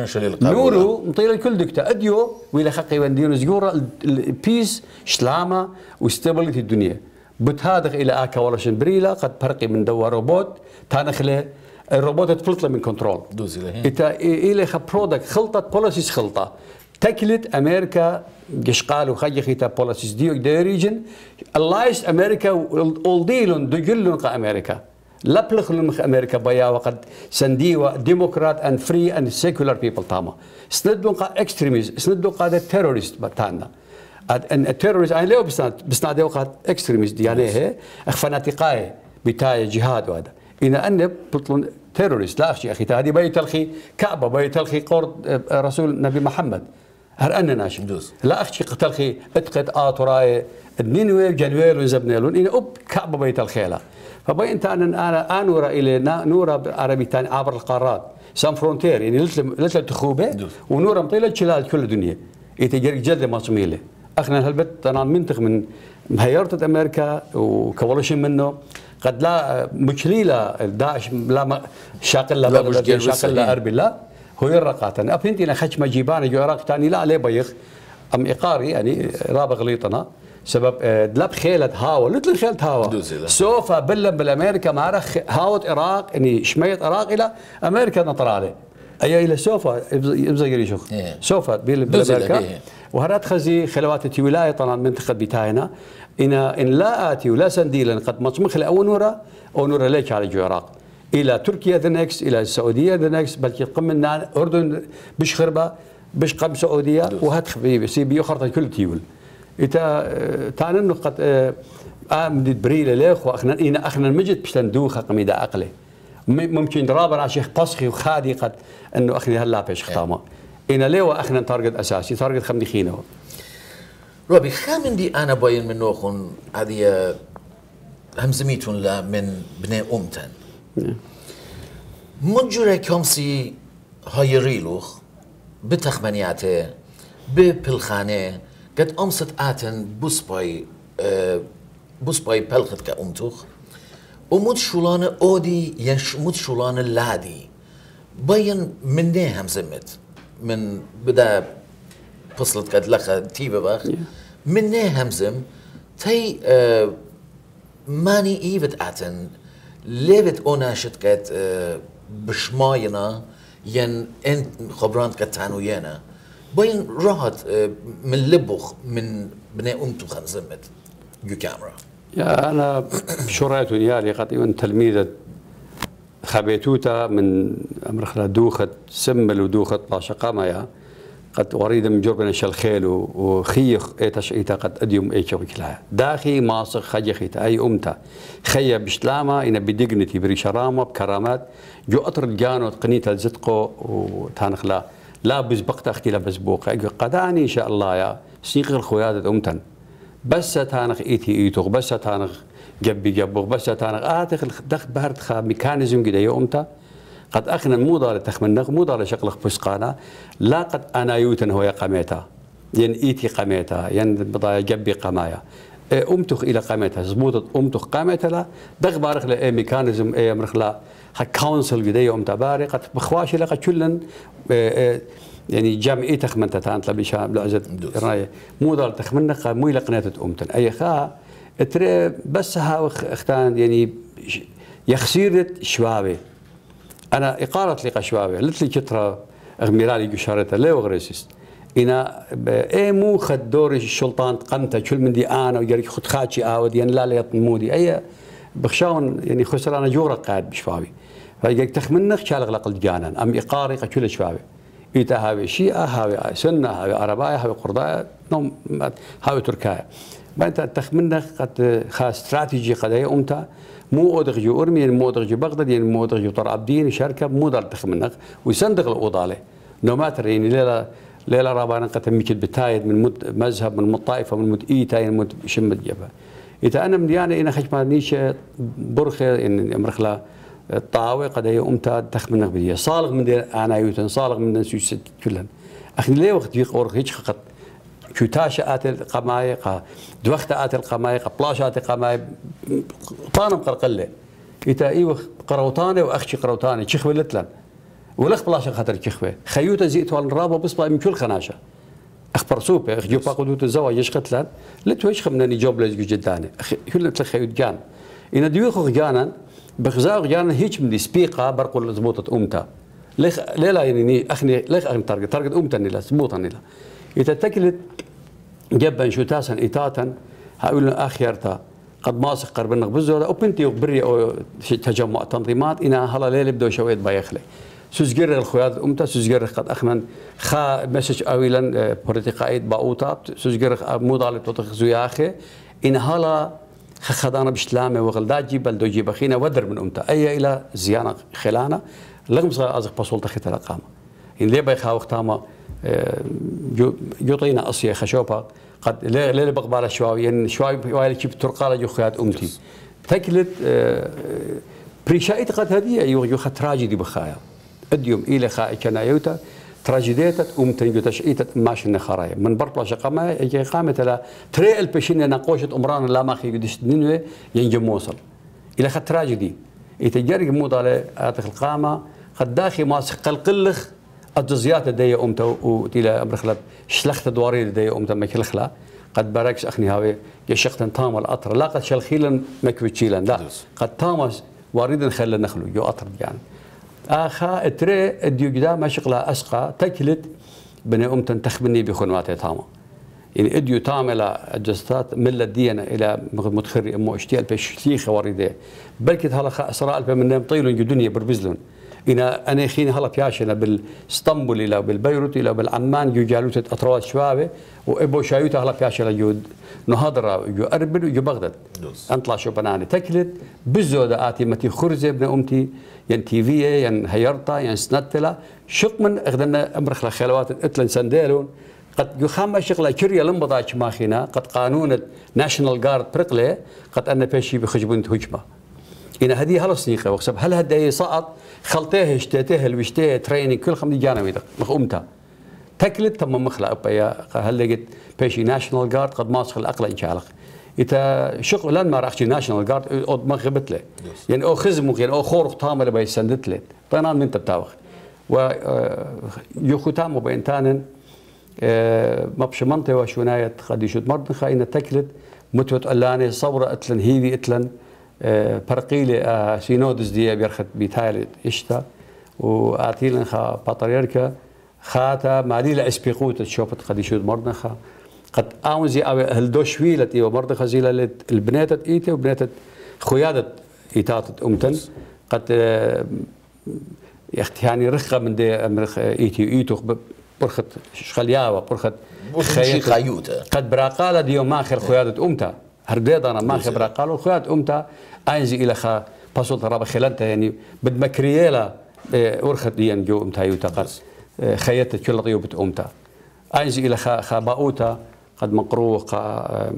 نورو مطيله الكل دكتا اديو ويلا خقي ونديرو زيورا البيس شلامه وستابيليتي الدنيا بتهادغ الى اكا ورشن بريلا قد فرقي من دوا روبوت تانخله الروبوت تفلت من كنترول دوزي له اتا الى خ برودكت خلطه بوليسيس خلطه تكلت امريكا قشقال وخجي خيتا بوليسيس ديو دي ريجن اللايس امريكا اولديلون دجلون قا امريكا لبلخ لمخ امريكا بيا وقد سنديوا ديمقراط اند فري اند سيكولار بيبل تاما سندون قا اكستريميست سندون قا تيرورست بتاعنا ان التيرورست اي لو بس بس نادي وقت اكستريميست يعني هي فناتقاي بتاع جهاد وهذا ان ان بطلون تيرورست لا اخشي اخي هذه بيت الخي كعبه بيت الخي قرد رسول نبي محمد هر ان ناشم لا اخشي قتل خي اتقد اتراي النينوي جنويل وزبنيلون ان اب كعبه بيت الخيله فبين انا انور الى نور عربي ثاني عبر القارات سان فرونتير يعني لثلاث تخوبه ونور مطيله شلال كل الدنيا يتجري جلد مصميله اخنا هالبت انا منتخ من هيرت امريكا وكولوشن منه قد لا مشليله داعش لا شاقل لا بلد شاقل لا اربي لا هو يرقاتنا ابنتي خش مجيبان جو عراق ثاني لا عليه بيخ ام اقاري يعني راب غليطنا سبب دلب خيلة هاو لتل خيلة هاو سوف بلم بالامريكا معرخ هاوت عراق يعني شميت عراق الى امريكا نطر عليه اي الى سوف يبزق يشوف سوف بالامريكا وهرات خزي خلوات ولايه طبعا منطقه بتاعنا ان ان لا اتي ولا سنديلا قد مصمخ او نورا او نورا ليش على جو العراق الى تركيا ذا نكست الى السعوديه ذا نكست بل قمنا اردن بش خربه بش قم سعوديه وهات خبيب سي بيو خرطه كل تيول إتا تعني إنه قد آمد بريلة ليخ وأخنا إنا أخنا المجد بش تندوخ قميدة عقلي ممكن رابر على شيخ قصخي وخادي قد إنه أخني هلا بيش ختامة إنا ليه وأخنا تارجت أساسي تارجت خمدي خينه ربي خامن دي أنا باين من نوخن هذه همزميتون لا من بني أمتن مجرى كمسي هاي ريلوخ بتخمنياته ببلخانه قد أمست آتن بوسباي أه بوسباي بلخت كأمتوخ ومد شولان أودي ينش مد شولان لادي باين مني هم زمت من بدا بصلت قد لخا تيبا باخ مني همزم تي آه ماني ايفت اتن ليفت اوناشت قد آه بشماينا ين انت خبران قد تانو ينا بين راحت آه من لبخ من بني امتو خمزمت جو كاميرا يا انا شريت يالي قد تلميذة خبيتوتا من امرخلا دوخت سمل ودوخت باشا قامايا قد اريد من جربنا شلخيل وخيخ ايتش ايتا قد اديوم ايتشو كلها داخي ماسخ خجخيتا اي امتا خيا بشلامه ان بديجنتي بريشرامه بكرامات جو اطر الجانو قنيت الزتقو وتانخلا لا بزبقت اختي لا بزبوقه قداني ان شاء الله يا سيق الخويات امتن بس تانخ ايتي ايتو بس تانخ جبي جبوغ بس تانخ اتخ دخ بهرت خا ميكانيزم كده يا امتا قد اخنا مو دار تخمنق مو دار شقلق بسقانا لا قد انا يوتن هو قميتا ين ايتي قميتا ين بضايا جبي قمايا امتخ الى قميتا زبوطت امتخ قميتا لا دغ بارخ لا ميكانيزم اي امرخلا ها كونسل قدي امتا باري قد بخواشي لقد كلن يعني جامعي تخمنتا تانت لبيشا بلعزت راي مو دار تخمنق مو الى قنيتت امتن اي خا تري بس ها اختان يعني يخسيرت شوابي أنا إقارة لي قشوابي لتلي كترة أغميرالي قشارتها ليه وغريسيست إنا إيه مو خد دوري الشلطان قمته كل من دي أنا ويجري خد خاتشي آود يعني لا لا يطمودي أي بخشاون يعني خسرانة جورة قاعد بشوابي فيجيك تخمنخ شالغ لقل جانا أم إقاري كل شوابي إيتا هاوي شيئة هاوي سنة هاوي عرباية هاوي قرضاية نوم هاوي تركاية بانت تخمنخ قد خا استراتيجي قد هي أمتا مو أودغ جو أرمي مو أودغ جو بغداد يعني مو أودغ جو طر عبدين شركة مو دار تخمنق ويصندق الأوضالة نو ماتر يعني ليلة ليلة رابعنا قد ميكت بتايد من مد مذهب من مد طائفة من مد إيتا يعني مد شمت جبهة إذا أنا من يعني أنا خش ما نيشة برخة إن أمرخلا الطاوة قد هي أمتا تخمنق بديه صالغ من دي أنا يوتن صالغ من نسوس كلهن أخي ليه وقت في قورخ هيك خط كوتاشة آتي القماية دوخت آتي القماية بلاش آتي القماية طانم قرقلة إتا إيوه قروطانة وأخشي قروطانة شخوة لتلن ولخ بلاش خاطر شخوة خيوتا زيت والرابة بصبع من كل خناشة أخبر سوبة أخ جو باقودوت الزواج يشخت لن لتو يشخ من أني جوب لزجو جداني كل نتلخ خيوت جان إن ديوخو جانا بخزاق جانا هيك من دي سبيقة برقو زبوطة أمتا ليخ ليلا يعني أخني ليخ أخني تارجت تارجت أمتا نيلا زبوطة نيلا إذا تكلت جبا شو تاسا إتاتا هقول آخرتا قد ماسك قربنا بزولا وبنتي وبري أو تجمع تنظيمات إنا هلا ليل بدو شوية بايخلي سوزجر الخياد أمتا سوزجر قد أخنا خا مسج أولا بوليتيقايد باوتا سوزجر مودال توتخ زياخي إن هلا خدانا بشلامة وغلداجي بل دوجي بخينا ودر من أمتا أي إلى زيانة خلانا لغم صار أزق بصولة ختلا قامة إن ليه بيخاوخ تاما يعطينا أصية خشوبة قد ليلة بقبالة شواوي يعني شواوي وايل كيف ترقالة جو خيات أمتي تكلت بريشايت قد هذه أيوة جو خت تراجيدي بخايا أديوم إلى خائي كنا يوتا تراجيديتت أمتن جو تشعيتت ماشي النخرايا من بربلا شقامة يجي قامة لا تري البشين نقوشة أمران لا ما خي قديش ننوي ينجم موصل إلى خت تراجيدي يتجرج موضة آتخ القامة قد داخي ماسك قلقلخ الجزيات دي أمتا وتيلا أمرخلت شلخت دواري دي أمتا مكلخلا قد باركس أخني هاوي يشقتن تام الأطر لا قد شلخيلا مكوتشيلا لا قد تامس واريدا خلى نخلو جو أطر يعني آخا تري الديو جدا ما شغلها أسقى تكلت بني أمتا تخبني بخنواتي تاما يعني اديو تام إلى الجزتات من الديانة إلى متخري أمو اشتيال بشليخة واردة بلكت هلا أسراء البا من طيلون الدنيا بربزلون إنا أنا خيني هلا بياشنا بالاسطنبول إلى بالبيروت إلى بالعمان جو جالوتة أطروات شوابه وإبو شايوتا هلا بياشنا جو نهضرة جو أربل وجو بغداد أنطلع شو بناني تكلت بالزودة آتي متي خرزة ابن أمتي ين تيفية ين هيرتا ين سنتلا شق من أخذنا أمرخ خلوات إتلن سندالون قد يخام شغله كريه لمبضاش ماخينا قد قانون ناشونال جارد برقله قد أن بيشي بخجبون هجمة إن هذه هلا صنيقة وخسب هل هداي سقط خلطيه اشتاته الوشتاه تريننج كل خمدي جانا ويدق مخومتا تكلت تم مخلق بيا هل لقيت بيشي ناشونال جارد قد ماسخ الأقل إن شاء الله إذا شغل لان ما راحش ناشونال جارد أو ما خبت له يعني أو خزمك يعني أو خورق تامر بيسندت له طينان من تبتاوخ و يخوتام وبينتانن مبش منطقة وشوناية قد يشد مردنخة إن تكلت متوت ألاني صورة أتلن هيفي أتلن برقيلة سينودس دي بيرخت بيتايل إشتا وآتيلن خا بطريركا خاتا ماليلا اسبيقوت تشوفت قد يشد مردنخة قد آونزي أو هالدوشويلة إيوه مردنخة زيلا البناتت إيتي وبناتت خيادة إيتاتت أمتن قد يعني رخة من دي أمرخ إيتي إيتو برخت شخلياوة برخت خيوتة قد براقالة ديو ماخر خيادة أمتا هرديد أنا ماخر براقالة خيادة أمتا أينزي إلى خا باسول ترابا خلانتا يعني بد مكريالا ورخت ديان جو أمتا يوتا قد خياتة كل طيوبة أمتا أينزي إلى خا خا باوتا قد مقروه قا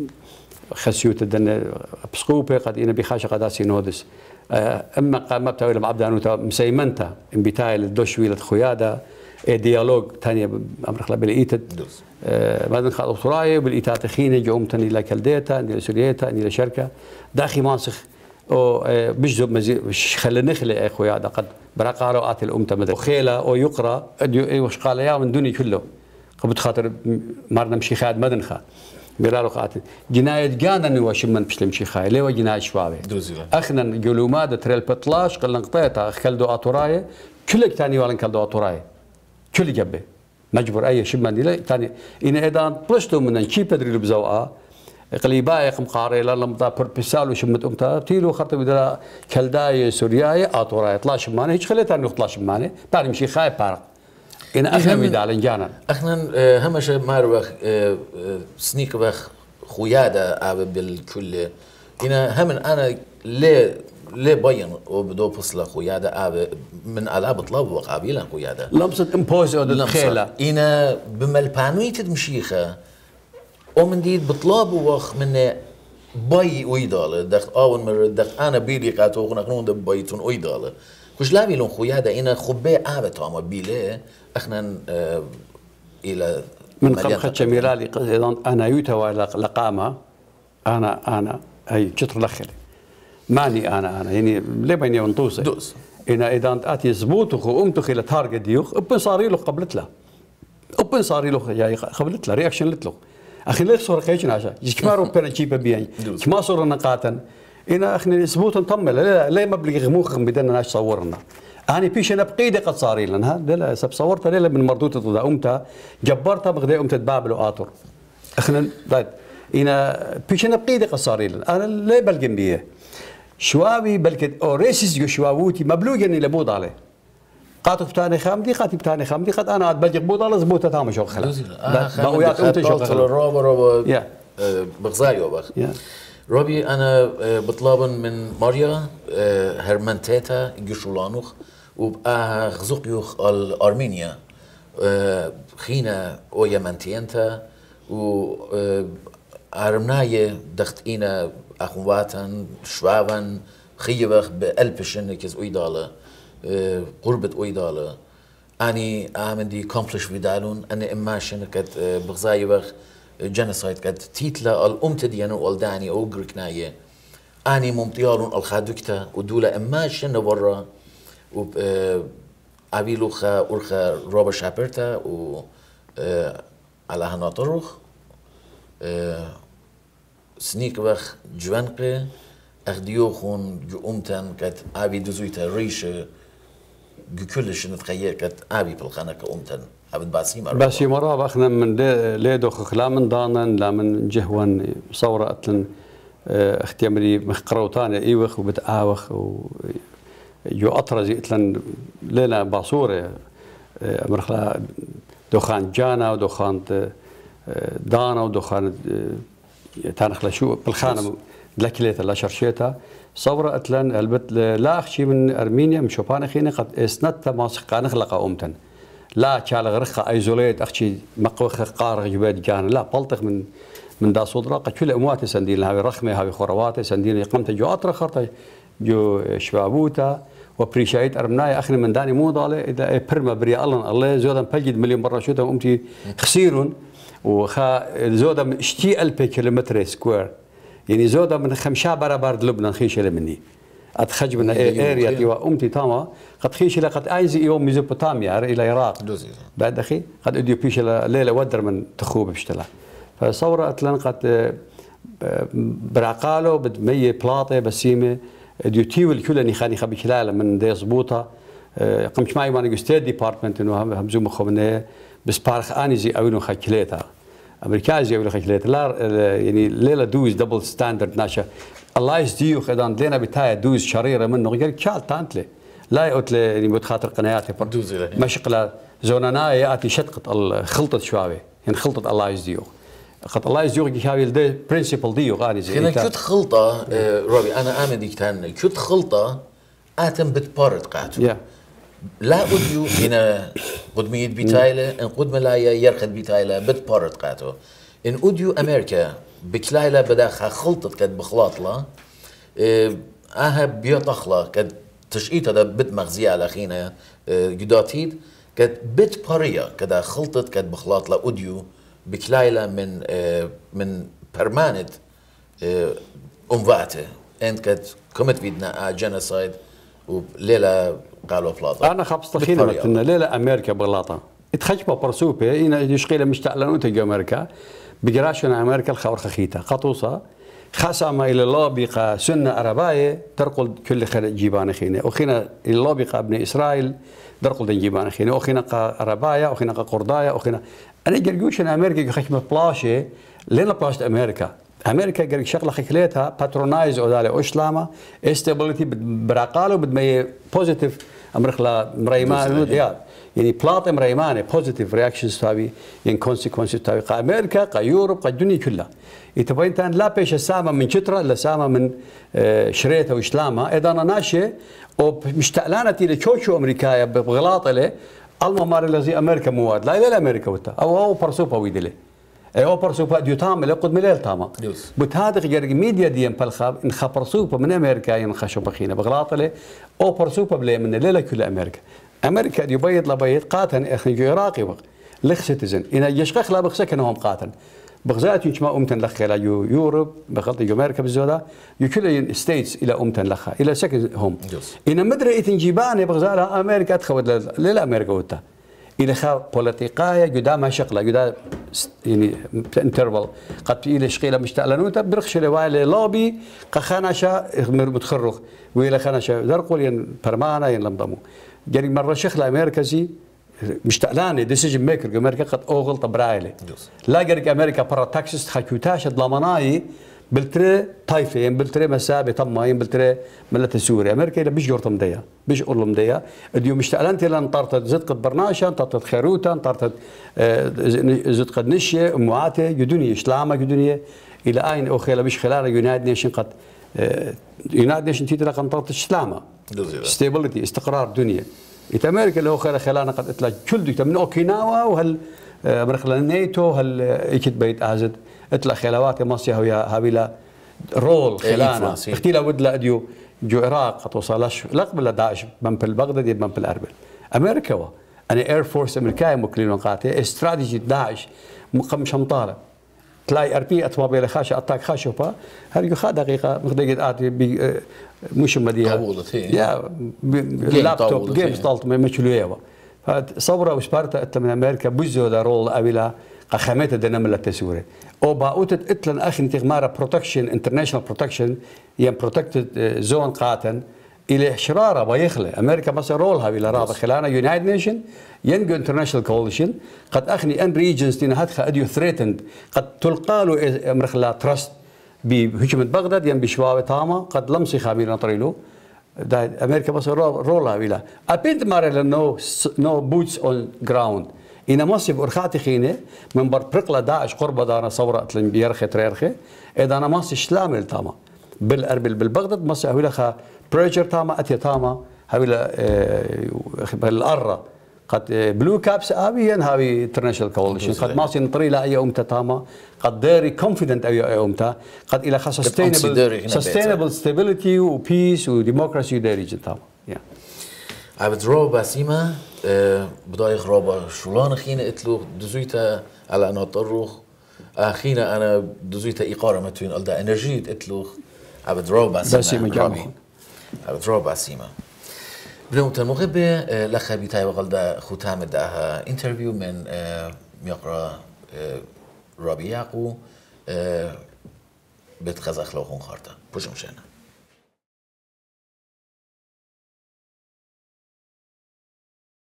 خسيوت الدن بسقوبة قد إنا بخاشة قد سينودس أما قام بتاويل مع عبدانوتا مسيمنتا إنبتاعي للدوشويلة خيادة ديالوج ثانية أمر خلا بالإيتد بعدين خاطب صراعي بالإيتات خينة جوم تاني لكلديتا إلى سوريتا إلى شركة داخي ماسخ أو بجذب مزي مش خلي نخلي أخويا هذا قد برقارة آت الأمة مدى وخيلة أو يقرأ وش قال يا من دوني كله قبل خاطر مرنا مشي خاد مدنخا بيرالو قاتل جناية جانا نواش من بسلم شي خاي ليه جناية شوابي أخنا جلوماد تريل بطلاش قلنا قطيتها خلدو آتوراي كلك تاني ولا كلدو آتوراي كل جبه مجبور أي شيء من دي تاني إن إذا بلشتو من شيء بدري بزوقة قليبا يقم قاري لا لم تابر بسالو شمت أمتا تيلو خرط بدلا كلداي سورياي آتوراي طلاش ماني هيك خليت أنو طلاش ماني بعد مشي خايب بارق إن أخنا ميدالين جانا أخنا همش ماروخ سنيك بخ خيادة بالكل هنا هم أنا ليه ليه بين وبدو بصلة خيادة آب من على بطلب وقابيلا خيادة لمسة امبوز أو الخيلة إنا بملبانوي تدمشيخة ومن دي بطلب وخ من باي ويدالة دخت أول مرة دخت أنا بيلي قاتو خنقنون ده بايتون ويدالة كش لابي لون خيادة إنا خبي آب تاما بيلي أخنا آه إلى من قبل خدش ميرالي أنا يوتا لقامة أنا أنا أي شطر لخلي ماني أنا أنا يعني ليه بيني ونطوسه دوس إن إذا أنت أتي زبوط وقمت خيل تارجت ديوخ أبن صاري له قبلت له أبن صاري له يعني قبلت له رياكشن لتله أخي ليه صورة خيشنا عشان يشكمارو بين جيبه بيان كما صورة نقاطا إن أخني زبوط نطمل لا لا مبلغ غموخ بدنا ناش صورنا أنا بيش أنا بقيدة قد صاري لنا ها لا سب صورتها ليلة من مردوتة ضد أمتها جبرتها بغدي أمتها بابل وآطر أخنا بعد إن بيش أنا بقيدة قد صاري لنا أنا لا بلقم بيه شوابي بلكت أو ريسيس جو شوابوتي مبلوغ إني لبود عليه قاتو بتاني خامدي قاتي بتاني خامدي قد أنا عاد بلجق بود على زبوطة تام شغل خلا بقويات أنت شغل روبا روبا بغزايو بخ روبي أنا بطلبا من ماريا هرمنتيتا جشولانوخ وبقى غزوقيوخ الأرمينيا خينا أو يمنتينتا و أرمناية دخت إينا أخواتن شوابن خيبخ بقلبشن كز أويدالة قربة أويدالة أني آمدي كومبلش فيدالون أنا إماشن كت بغزايبخ جنسايد كت تيتلا الأمت ديانو والداني أو غريكناية أني ممتيالون الخادوكتا ودولا إماشن ورا وب أبيلوخا أورخا روبا شابرتا و على هناطروخ سنيك بخ جوانقي أخديوخون جو أمتن كت أبي دزويتا ريشة جو كلش نتخيل كت أبي بالخانة كأمتن أبد باسي مرة باسي مرة بأخنا من ليه دوخ لا من دانن لا من جهوان صورة أتلن اختيامري مخقروتان إيوخ وبتآوخ و جو أطرزي أتلن لينا باصورة مرخلا دخان جانا ودخان دانا ودخان تانخلا شو بالخانة لكليتا لا شرشيتا صورة أتلن البت لا أخشي من أرمينيا من شوبان خيني قد إسنتا ماسقا نخلق أمتن لا تشال غرخة أيزوليت أخشي مقوخ قارغ جباد جانا لا بلطخ من من دا صدرا قد كل أمواتي سندين هاوي رخمة هاوي خرواتي سندين قمت جو أطرا خرطة جو شبابوتا وبريشايت أرمناي أخني من داني مو ضالي إذا برما بريا الله الله زودا بجد مليون مرة شوتا أمتي خسيرون وخا زودا اشتي ألف كيلومتر سكوير يعني زودا من خمسة برابر لبنان خيشة مني اتخجبنا اريا تيوا امتي تاما قد خيش الى قد ايزي يوم ميزوبوتاميا الى العراق بعد اخي قد اديو بيش ليله ودر من تخوب بشتلا فصورة اتلان قد برعقالو بدمية بلاطة بسيمة اديو تيول كلني خاني خبي خلال من دي زبوطة قمت معي وانا ستيت ديبارتمنت انه همزوم خبنه بس بارخ اني زي اوينو خكليتها امريكا زي اوينو خكليتها لا يعني ليله دوز دبل ستاندرد ناشا الله يسديو خدان لينا بتاعي دوز شريره منه غير كال تانتلي لا يقول يعني بتخاطر قناياتي مشقله زونانا ياتي شتقت خلطت شوابي يعني خلطت الله يسديو خط الله يسديو كيشاوي الدي برنسبل ديو غادي زي كنا كنت خلطه روبي انا امن ديك تان كنت خلطه اتم بتبارد قاتو yeah. لا أوديو هنا قدمية بيتايلة إن قدم لا يرخد بيتايلة بتبارد قاتو إن أوديو أمريكا بكلايلة بداخها خلطت كد بخلاطلة أها بيطخلة كد تشقيت هذا بت مغزية على خينا جداتيد كد بت باريا كدا خلطت كد بخلاطلة أوديو بكلايلة من من برمانت أمواته إن كد كمت فيدنا جينوسايد وليلة قالوا بلاطة أنا خبصت خينا إن ليلة أمريكا بلاطة اتخجبوا برسوبة إن يشقيل مشتعلن وتجي أمريكا بجراشنا أمريكا الخور خخيتة قطوسة خاصة إلى اللابقة سنة عربية ترقل كل خل جيبان خينا وخينا اللابقة ابن إسرائيل ترقل جيبان خينا وخينا عربية وخينا قرداية وخينا أنا جرجوش إن أمريكا خشمة بلاشة ليلة بلاشة أمريكا امريكا قال شغله خكليتها باترونايز اودالي اسلامه استابيليتي برعقاله بدمي بوزيتيف امرخلا مريمان يا يعني بلاط مريمانه بوزيتيف رياكشنز تاعي يعني كونسيكونسز تاعي قا امريكا قا يوروب قا الدنيا كلها يتبين تان لا بيش السامه من شترة لسامه من شريته واسلامه اذا انا ناشئ ومشتعلانتي لشوشو امريكايا بغلاطه له الممار الذي امريكا مواد لا الى امريكا وتا او هو برسوبا ويدله او برسوبا ديو تام لقد مليل تاما بتهادق جرج ميديا ديم بالخاب ان خبرسوبا من امريكا ين خشو بخينا بغلاطله او برسوبا بلا من الليله كل امريكا امريكا دي بيض لبيض قاتن اخي عراقي وق لخ سيتيزن ان يشخخ لا بخسكنهم قاتن بغزات يجمع امتن لخ الى يوروب بغلط امريكا بالزودا يكل ستيتس الى امتن لخ الى سكن هم ان مدري اتنجيبان بغزالها امريكا تخود لا امريكا وتا إلى خا بوليتيقايا قدامها شغلة قدام يعني انترفال قد إلى شقيلة مشتعلنوتا برخش لواي لوبي قخاناشا متخرخ وإلى خاناشا ذرقوا ين برمانا ين لمضمو يعني مرة شغلة أمريكا زي مشتعلانة ديسيجن ميكر أمريكا قد أوغل طبرايلة لا جرك أمريكا برا تاكسس خاكيوتاش ضمناي بلتري طايفه يعني بلتري مسابه طما يعني بلتري ملت سوريا امريكا بيش جورتم ديا بيش اورلم ديا اديو مشتعلنتي لان طارت زدقت برناشا طارت خيروتا طارت زدقت نشيه امواته يدنيا اسلامه يدنيا الى اين او خيلا بيش خلال يونايتد نيشن قد يونايتد نيشن تيتر قد طارت اسلامه ستيبلتي استقرار دنيا إت أمريكا لو خير خلانا قد اطلع كل ديتا من اوكيناوا وهل امريكا الناتو هل ايكت بيت ازد اطلع خلوات مصر هي هابيلا رول خلانا اختي لا ود لا اديو جو العراق توصلش لا قبل داعش من بغداد من بالاربل امريكا و انا اير فورس امريكاي مكلين قاطع استراتيجي داعش مقام شمطاله تلاقي اربي اطوابيل خاشه اتاك خاشوبا هل يخا دقيقه مخدقت اتي مش مديها يا لابتوب جيمز طالت مشلويه فصوره وسبارتا اتمنى امريكا بوزو دا رول ابيلا قخامات الدنمله التسوري او باوتت اتلن اخي تغمار بروتكشن انترناشونال بروتكشن ين بروتكتد زون قاتن الى شراره ويخلى امريكا بس رولها الى رابع خلانا يونايتد نيشن ينجو انترناشونال كوليشن قد اخني ان ريجنز دين هاتخا اديو ثريتند قد تلقى له امرخلا تراست بهجمه بغداد ين بشواوي تاما قد لمسي خابير نطريلو امريكا بس رولها الى ابيد مار نو نو بوتس اون جراوند إن مصر برخاتي خينة من بربرقلة داعش قرب دانا صورة بيرخي تريرخي إذا أنا مصر شلامل تاما بالأربل بالبغداد مصر هويلا خا بريجر تاما أتي تاما هويلا بالأرة قد بلو كابس هاوي هاوي انترناشونال كوليشن قد مصر نطري لا أي أمتا تاما قد ديري كونفيدنت أي أمتا قد إلى خا سستينبل سستينبل ستابيليتي وبيس وديموكراسي ديري تاما عبد الرب باسيمة بدايخ رابا شولان خينا اتلو دزويتا على أنا طروخ أخينا أنا دزويتا إقارة متوين ألدا إنرجيت اتلو عبد الرب باسيمة باسيمة جامعين درو باسيما بنوت المغبة لخبي تاي وغلدا ختام داها انترفيو من ميقرا ربيعقو بيت خزخ لوخون خارتا بوشم شانا